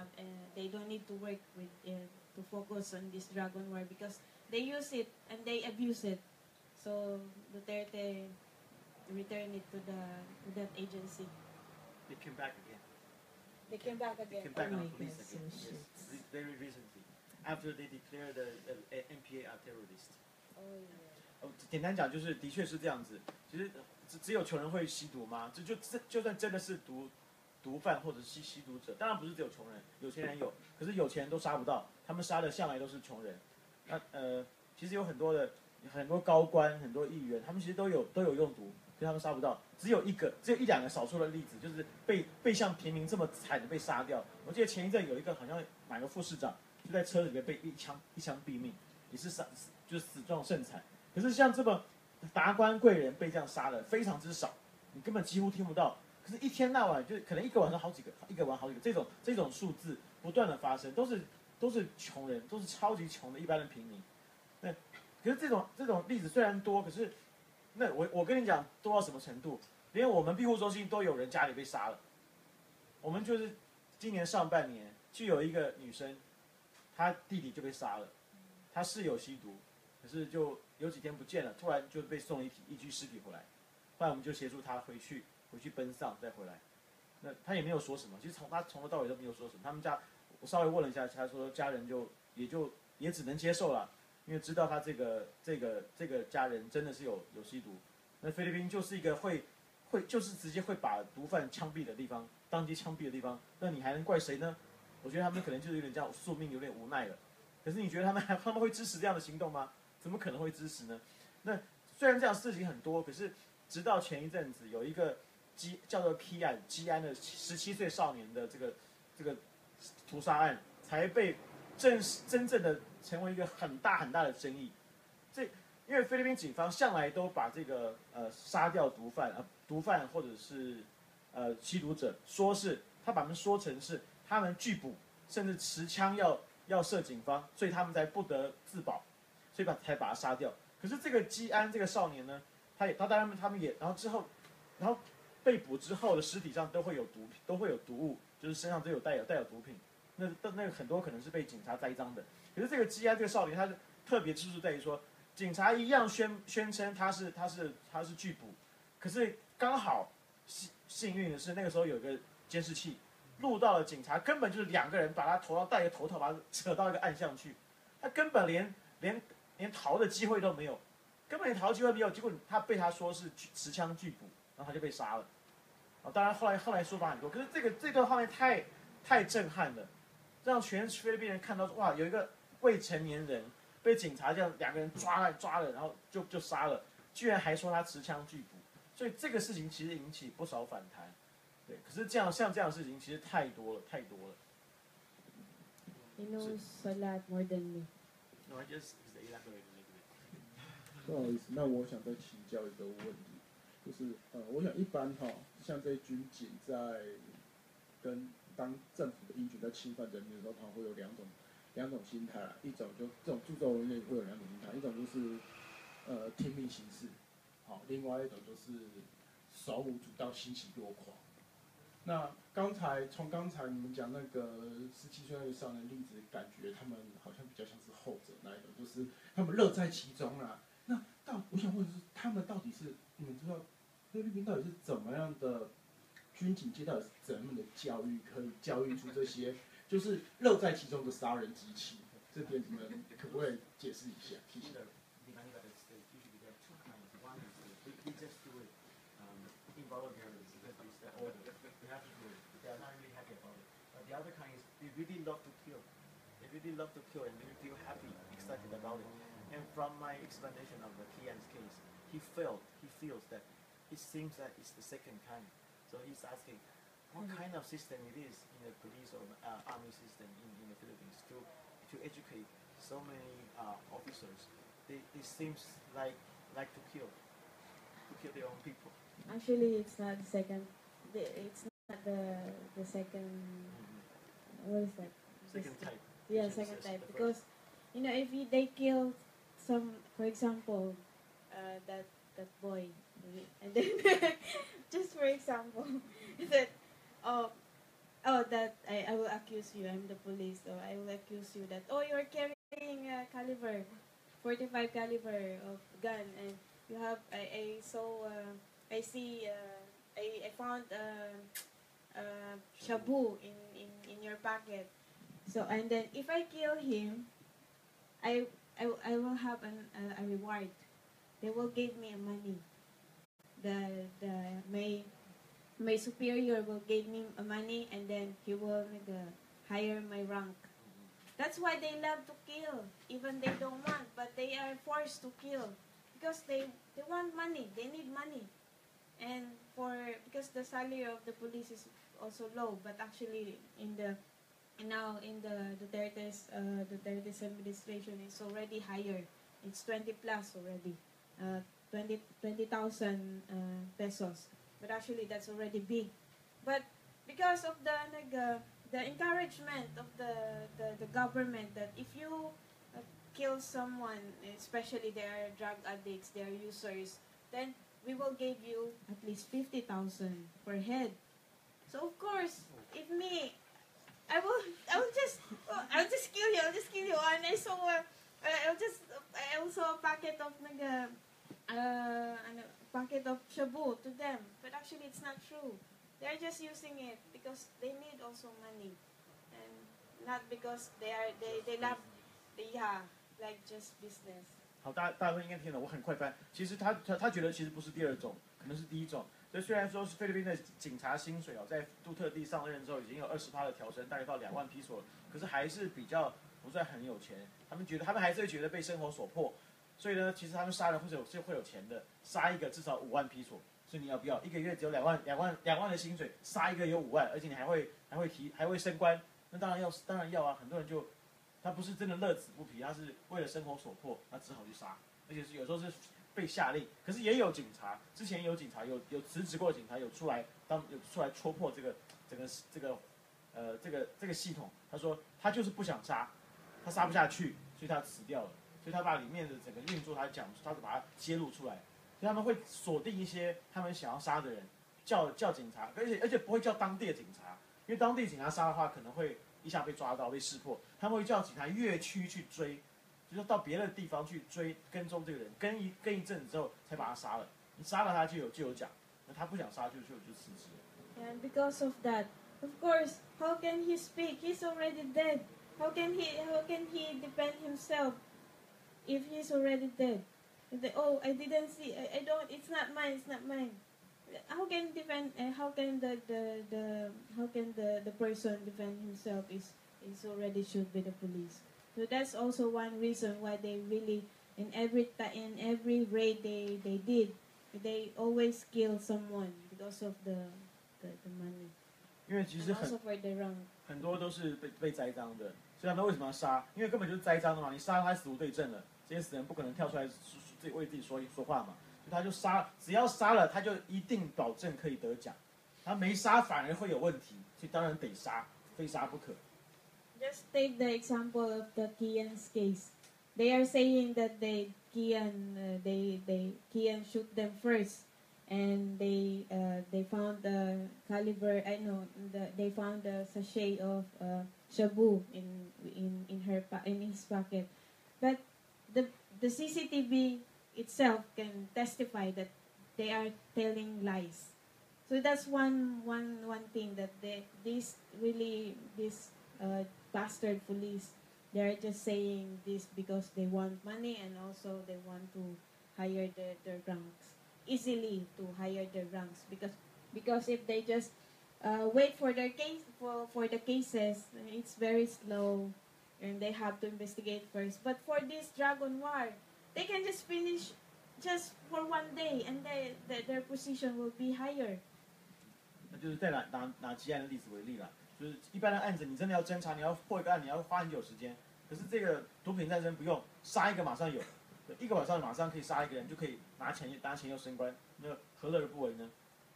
don't need to work with to focus on this drug-on war because they use it and they abuse it. So Duterte returned it to that agency. They came back again. They came back again. They came back Oh on my police God, again. so Yes. Very recently, after they declared the NPA are terrorists. Oh yeah. 简单讲就是，的确是这样子。其实只有穷人会吸毒吗？就算真的是毒贩或者是吸毒者，当然不是只有穷人，有钱人有，可是有钱人都杀不到，他们杀的向来都是穷人。那其实有很多高官、很多议员，他们其实都有用毒，可是他们杀不到。只有一两个少数的例子，就是被像平民这么惨的被杀掉。我记得前一阵有一个好像哪个副市长就在车里面被一枪毙命，也是就是死状甚惨。可是像这么达官贵人被这样杀的非常之少，你根本几乎听不到。可是，一天到晚就可能一个晚上好几个，这种数字不断的发生，都是穷人，都是超级穷的一般的平民。那可是这种例子虽然多，可是那我跟你讲多到什么程度？连我们庇护中心都有人家里被杀了。我们就是今年上半年就有一个女生，她弟弟就被杀了，她室友吸毒。可是就有几天不见了，突然就被送一具尸体回来，后来我们就协助他回去奔丧再回来。那他也没有说什么，其实他从头到尾都没有说什么。他们家我稍微问了一下，他说家人也只能接受了，因为知道他这个家人真的是有吸毒。那菲律宾就是一个会就是直接会把毒贩枪毙的地方，当街枪毙的地方，那你还能怪谁呢？我觉得他们可能就是有点这样宿命有点无奈了。可是你觉得他们会支持这样的行动吗？怎么可能会支持呢？那虽然这样事情很多，可是直到前一阵子有一个叫做基安的17岁少年的这个屠杀案，才被真正的成为一个很大的争议。因为菲律宾警方向来都把这个杀掉毒贩或者是吸毒者，他把他们说成是他们拒捕，甚至持枪要射警方，所以他们才不得自保。所以才把他杀掉。可是这个基安这个少年呢，他们也，然后被捕之后的尸体上都会有毒物，就是身上都有带有毒品。那个很多可能是被警察栽赃的。可是这个基安这个少年，他的特别之处在于说，警察一样宣称他是拒捕，可是刚好幸运的是那个时候有个监视器录到了警察根本就是2个人把他戴个头套把他扯到一个暗巷去，他根本连逃的机会都没有，结果他被他说是持枪拒捕，然后他就被杀了。当然后来说法很多，可是这段画面太震撼了，让全菲律宾人看到哇，有一个未成年人被警察这样2个人抓了，然后就杀了，居然还说他持枪拒捕，所以这个事情其实引起不少反弹。对，可是像这样的事情其实太多了。 He knows a lot more than me. No, I just elaborate a little bit. 不好意思，那我想再请教一个问题， 就是我想一般像这些军警在当政府的英军在侵犯人民的时候，他会有两种心态啦，一种就这种助纣为虐会有两种心态，一种就是听命行事，另外一种就是手舞足蹈、欣喜若狂。那从刚才你们讲那个17岁那个少年例子，感觉他们好像比较像是后者那一种，就是他们乐在其中啦。那我想问的是，他们到底是你们知道菲律宾到底是怎么样的军警界，到底是怎样的教育可以教育出这些就是乐在其中的杀人机器？这点你们可不可以解释一下？谢谢。 We just do it involuntarily because it's the order. We have to do it. They are not really happy about it. But the other kind is they really love to kill. They really love to kill and they feel happy, excited about it. And from my explanation of the Kian's case, he feels that it seems that it's the second kind. So he's asking what kind of system it is in the police or army system in the Philippines to educate so many officers. It seems like to kill their own people. Actually, it's not the second. It's not the second. What is that? Second type. Yeah, second type. Because if they kill some, for example, that boy, and then just for example, that that I will accuse you. I'm the police, or I will accuse you that you're carrying a caliber, 45 caliber of gun, and you have I found shabu in your pocket. So and then if I kill him, I will have a reward. They will give me money. My superior will give me money, and then he will hire my rank. That's why they love to kill, even they don't want, but they are forced to kill because they want money. They need money, and because the salary of the police is also low. But actually, now in the Duterte's administration is already higher. It's 20 plus already, 20,000 pesos. But actually, that's already big. But because of the encouragement of the government that if you kill someone, especially they are drug addicts, they are users, then we will give you at least 50,000 per head. So of course, if me, I'll just kill you. I'll just kill you. And I saw a packet of packet of shabu to them, but actually it's not true. They're just using it because they need also money, and not because they love like just business. 好，大家会应该听懂，我很快翻。其实他觉得其实不是第二种，可能是第一种。所以虽然说是菲律宾的警察薪水在杜特地上任之后已经有20%的调升，大概到2万披索了，可是还是比较不算很有钱。他们还是会觉得被生活所迫，所以呢，其实他们杀人会有钱的，杀一个至少5万披索。所以你要不要一个月只有2万的薪水，杀一个有5万，而且你还会升官，那当然要啊！很多人就他不是真的乐此不疲，他是为了生活所迫，他只好去杀，而且是有时候是被下令。可是也有警察，之前有警察有辞职过的警察有出来戳破这个系统。他说他就是不想杀，他杀不下去，所以他辞掉了。所以他把里面的整个运作他把它揭露出来。所以他们会锁定一些他们想要杀的人，叫警察，而且不会叫当地的警察，因为当地警察杀的话可能会一下被抓到被识破，他们会叫警察越区去追，就是到别的地方去跟踪这个人，跟一阵子之后才把他杀了。你杀了他就有奖，那他不想杀就辞职了。 And because of that, of course, how can he speak? He's already dead. How can he defend himself if he's already dead? I didn't see. I don't. It's not mine. It's not mine. How can defend? How can the person defend himself? Is already should be the police. So that's also one reason why they really in every raid they did, they always kill someone because of the money. 因为其实很多都是被栽赃的，所以他们为什么要杀？因为根本就是栽赃的嘛，你杀他死无对证了，这些死人不可能跳出来为自己说话嘛， 所以他就杀，只要杀了他就一定保证可以得奖，他没杀反而会有问题，所以当然得杀，非杀不可。 Just take the example of the Kian's case. They are saying that Kian shoot them first, and they found the caliber. They found the sachet of shabu in his pocket, but the CCTV itself can testify that they are telling lies. So that's one thing that this bastard police, they are just saying this because they want money, and also they want to hire their ranks easily, to hire their ranks, because if they just wait for their case for the cases, it's very slow, and they have to investigate first. But for this Dragon War, they can just finish just for one day, and their position will be higher. 那就是再拿基案的例子为例了，就是一般的案子，你真的要侦查，你要破一个案，你要花很久时间。可是这个毒品战争不用，杀一个马上有，一个晚上马上可以杀一个人，就可以拿钱又升官，那何乐而不为呢？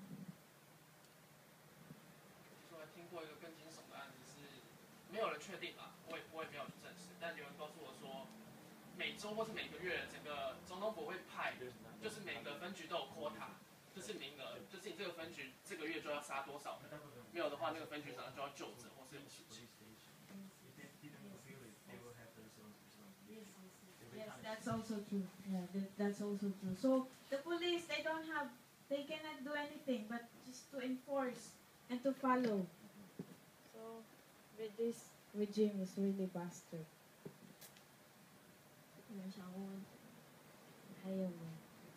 说听过一个更惊悚的案子是，没有人确定啊，我也没有去证实，但有人告诉我说，每周或是每个月，整个总统府会派，就是每个分局都有 quota。就是名额，就是你这个分局这个月就要杀多少人，没有的话，那个分局长就要就职或是有事情。 Yes, that's also true. Yeah, that's also true. So the police, they cannot do anything but just to enforce and to follow. So this regime is really bastard. 你们想问问题？ 还有吗？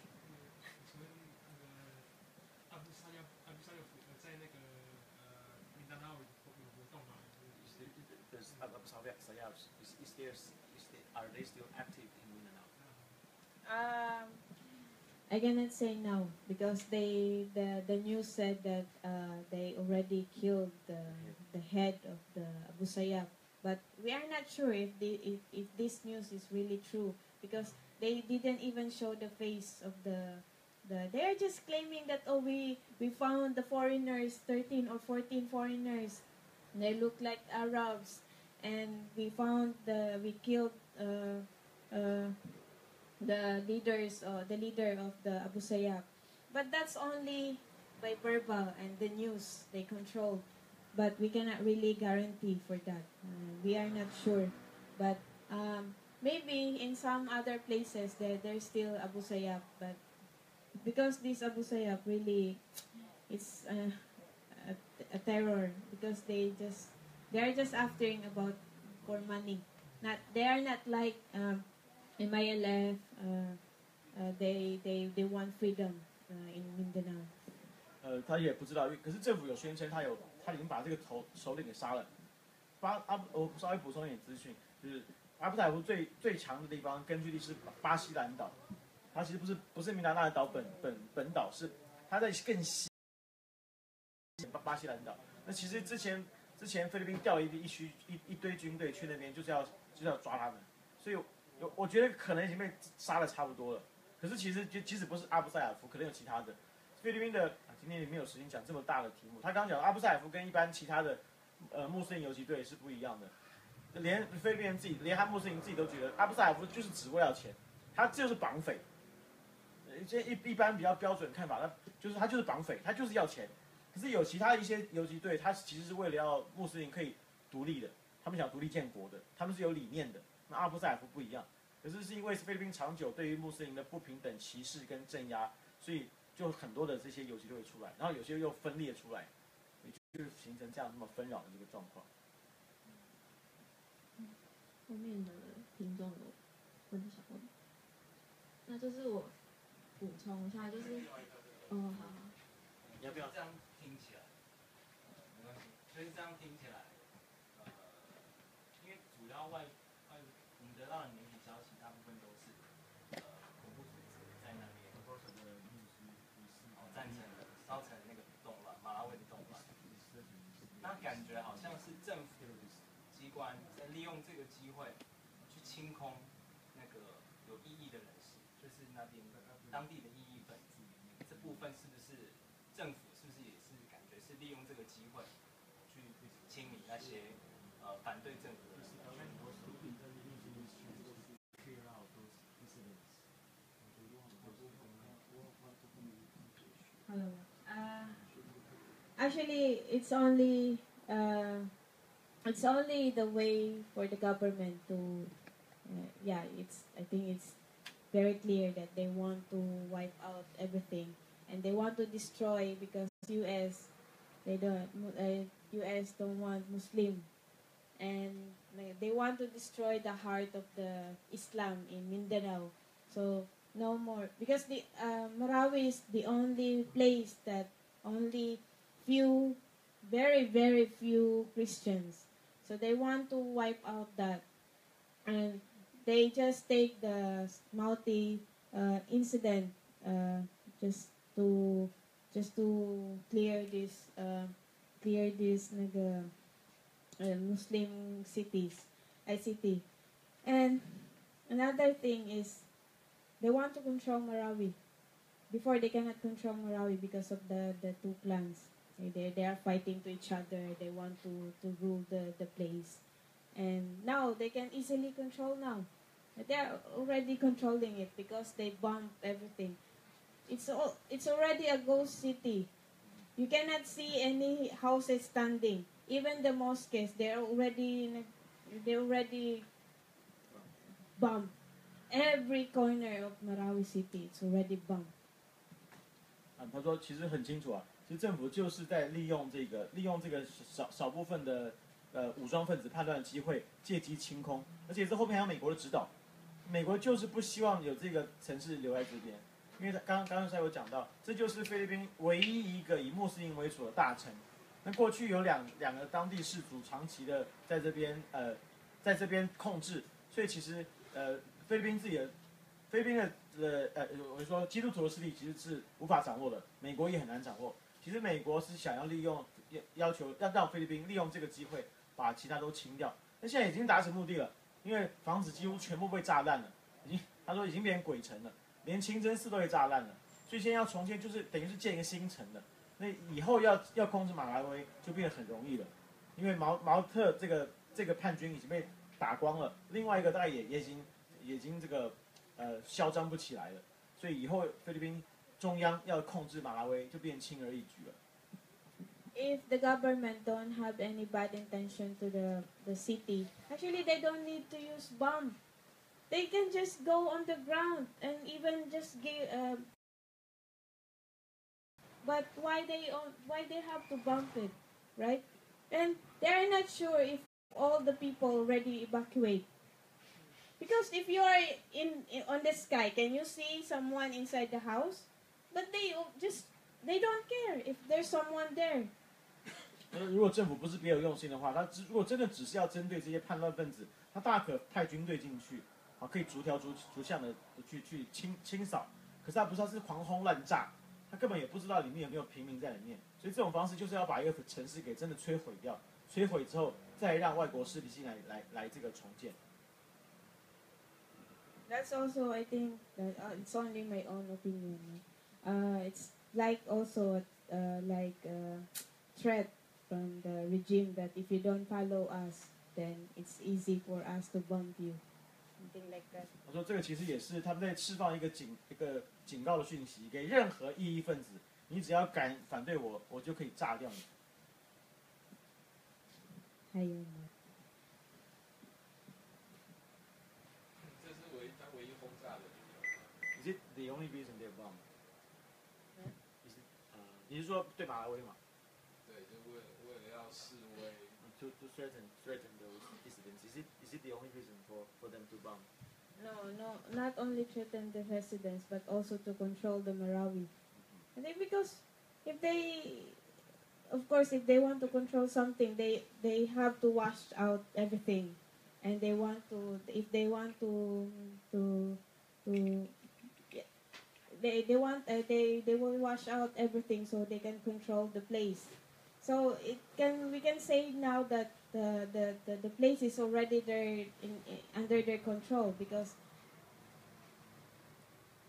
阿布萨亚在那个民达纳有活动吗 ？Does Abu Sayyaf are they still active in Mindanao? I cannot say now because the news said that they already killed the head of the Abu Sayyaf, but we are not sure if this news is really true because they didn't even show the face of they are just claiming that we found the foreigners, 13 or 14 foreigners, and they look like Arabs, and we killed the leader of the Abu Sayyaf. But that's only by verbal and the news they control. But we cannot really guarantee for that. We are not sure. But maybe in some other places there's still Abu Sayyaf. But because this Abu Sayyaf really, it's a terror because they are just after for money. They are not like MILF. They want freedom in Mindanao. 他也不知道，可是政府有宣称他已经把这个首领给杀了。我稍微补充一点资讯，就是阿布萨亚夫最强的地方根据地是巴西兰岛，它其实不是民达纳的岛本岛，是它在更西巴西兰岛。那其实之前菲律宾调了一堆军队去那边，就是要抓他们，所以我觉得可能已经被杀的差不多了。可是其实即使不是阿布萨亚夫，可能有其他的。菲律宾的今天也没有时间讲这么大的题目。他刚刚讲阿布萨亚夫跟一般其他的穆斯林游击队是不一样的，连菲律宾人自己，连他穆斯林自己都觉得阿布萨亚夫就是只为了钱，他就是绑匪。这一般比较标准看法，他就是绑匪，他就是要钱。可是有其他一些游击队，他其实是为了要穆斯林可以独立的，他们想独立建国的，他们是有理念的。那阿布萨亚夫不一样，可是因为菲律宾长久对于穆斯林的不平等、歧视跟镇压，所以就很多的这些游击队出来，然后有些又分裂出来，也就是形成这样那么纷扰的这个状况。 后面的听众有问题想问，那就是我补充一下，就是好。 你要不要这样听起来？没关系，就是这样听起来，因为主要我们得到的媒体消息，大部分都是恐怖组织在那边赞成了烧成那个动乱，马拉维的动乱。那感觉好像是政府机关在利用这个机会去清空那个有异议的人士， 就是那边当地的异议分子里面，这部分是不是政府是不是也是感觉是利用这个机会去清理那些反对政府的人？ Hello. Actually, it's only the way for the government to, yeah. I think it's very clear that they want to wipe out everything, and they want to destroy because U.S. don't want Muslim, and they want to destroy the heart of the Islam in Mindanao. So no more, because the Marawi is the only place that only few, very very few Christians. So they want to wipe out that, and they just take the multi incident just to clear this Muslim cities, ICT. And another thing is they want to control Marawi. Before they cannot control Marawi because of the two clans. They are fighting to each other. They want to rule the place. And now they can easily control now. They are already controlling it because they bomb everything. It's already a ghost city. You cannot see any houses standing. Even the mosques, they're already bombed. Every corner of Marawi City, it's already bombed. 他说其实很清楚啊，其实政府就是在利用这个少部分的武装分子叛乱的机会，借机清空，而且这后面还有美国的指导，美国就是不希望有这个城市留在这边，因为刚才有讲到，这就是菲律宾唯一一个以穆斯林为主的大城。那过去有两个当地氏族长期的在这边控制，所以其实菲律宾的我说基督徒的势力其实是无法掌握的，美国也很难掌握。其实美国是想要要求让菲律宾利用这个机会把其他都清掉，那现在已经达成目的了，因为房子几乎全部被炸烂了，他说已经变成鬼城了，连清真寺都被炸烂了，所以现在要重建就是等于是建一个新城的。那以后要控制马拉维就变得很容易了，因为毛特这个叛军已经被打光了，另外一个大概也已经这个嚣张不起来了，所以以后菲律宾中央要控制马拉维就变轻而易举了。 If the government don't have any bad intention to the city, actually they don't need to use bomb. They can just go on the ground and even just give. But why they have to bump it, right? And they're not sure if all the people already evacuate. Because if you are on the sky, can you see someone inside the house? But they don't care if there's someone there. 如果政府不是别有用心的话，他如果真的只是要针对这些叛乱分子，他大可派军队进去，可以逐项的去清扫。可是他不是，他是狂轰滥炸。他根本也不知道里面有没有平民在里面，所以这种方式就是要把一个城市给真的摧毁掉，摧毁之后再让外国势力进来这个重建。 That's also, I think, that it's only my own opinion. It's like also like a threat from the regime that if you don't follow us, then it's easy for us to bomb you. Something like that. 我说这个其实也是他们在释放一个警告的讯息，给任何异议分子，你只要敢反对我，我就可以炸掉你。 还有吗？ 这是他唯一轰炸的理由。 Is it the only reason they bomb? 你是说对马拉维吗？ 对，就为了要示威。 To threaten those dissidents. Is it the only reason for them to bomb? No, not only threaten the residents, but also to control the Marawi. I think because if they want to control something, they have to wash out everything, and they will wash out everything so they can control the place. So we can say now that the place is already there under their control because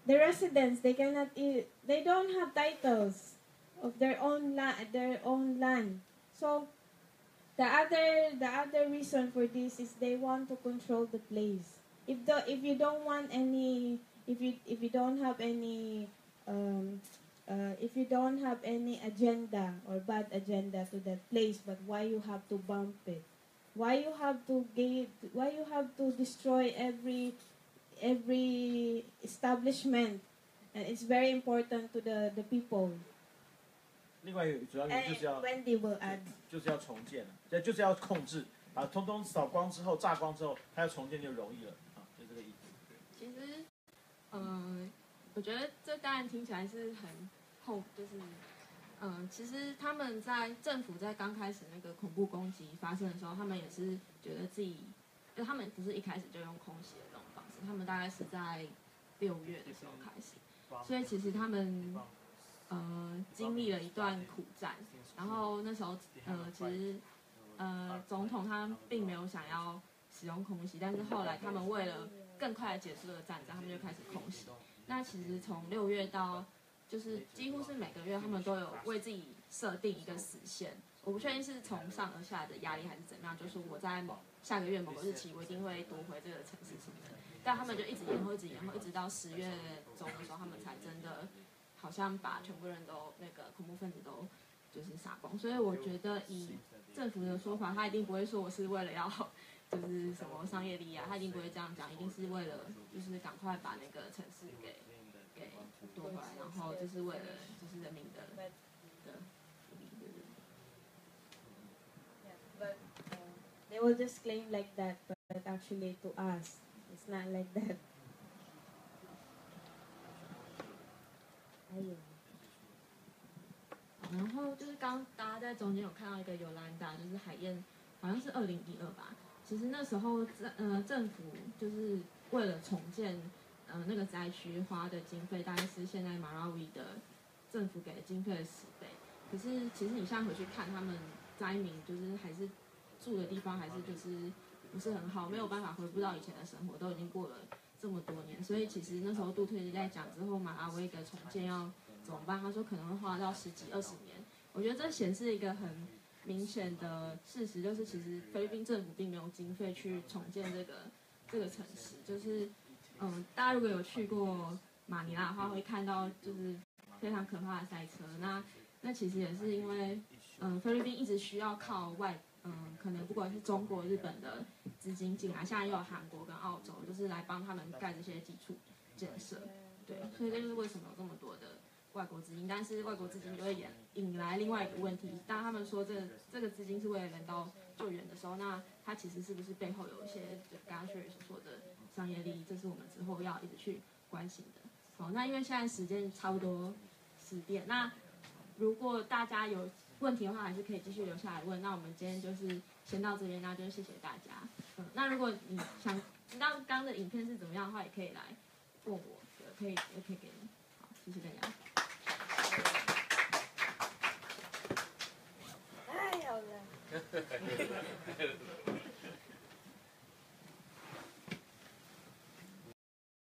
the residents, they cannot they don't have titles of their own land. So the other reason for this is they want to control the place. If you don't want any, if you don't have any if you don't have any agenda or bad agenda to that place, but why you have to bump it? Why you have to destroy every establishment? And it's very important to the people. 另外主要原因就是要 Wendy will add. 就是要重建了，就是要控制，把通通扫光之后、炸光之后，它要重建就容易了啊，就这个意思。 其实，我觉得这当然听起来是很就是，其实他们政府在刚开始那个恐怖攻击发生的时候，他们也是觉得自己，他们不是一开始就用空袭的这种方式，他们大概是在6月的时候开始，所以其实他们经历了一段苦战，然后那时候其实总统他并没有想要使用空袭，但是后来他们为了更快的结束这个战争，他们就开始空袭。那其实从6月到就是几乎是每个月，他们都有为自己设定一个死线。我不确定是从上而下的压力还是怎么样，就是我在下个月某个日期，我一定会夺回这个城市什么的。但他们就一直延后，一直延后，一直到10月中的时候，他们才真的好像把全部人都那个恐怖分子都就是杀光。所以我觉得以政府的说法，他一定不会说我是为了要就是什么商业利益啊，他一定不会这样讲，一定是为了就是赶快把那个城市给夺回来，然后就是为了就是人民的福利，对不对？ But they will just claim like that, but actually to us, it's not like that. 还有， 然后就是刚大家在中间有看到一个尤兰达，就是海燕，好像是2012吧。其实那时候政府就是为了重建那个灾区花的经费，大概是现在马拉维的政府给的经费的10倍。可是其实你现在回去看，他们灾民就是还是住的地方还是就是不是很好，没有办法恢复到以前的生活，都已经过了这么多年。所以其实那时候杜特地在讲之后，马拉维的重建要怎么办？他说可能会花到10几20年。我觉得这显示一个很明显的事实，就是其实菲律宾政府并没有经费去重建这个城市。就是大家如果有去过马尼拉的话，会看到就是非常可怕的塞车。那其实也是因为菲律宾一直需要靠可能不管是中国、日本的资金进来，现在又有韩国跟澳洲，就是来帮他们盖这些基础建设。对，所以这就是为什么有这么多的外国资金，但是外国资金就会引来另外一个问题。当他们说这个资金是为了人道救援的时候，那它其实是不是背后有一些就刚刚Sherry所说的商业利益？这是我们之后要一直去关心的。好，那因为现在时间差不多10点，那如果大家有问题的话，还是可以继续留下来问。那我们今天就是先到这边，那就谢谢大家。那如果你想知道刚刚的影片是怎么样的话，也可以来问我，也可以给你。好，谢谢大家。 太好了。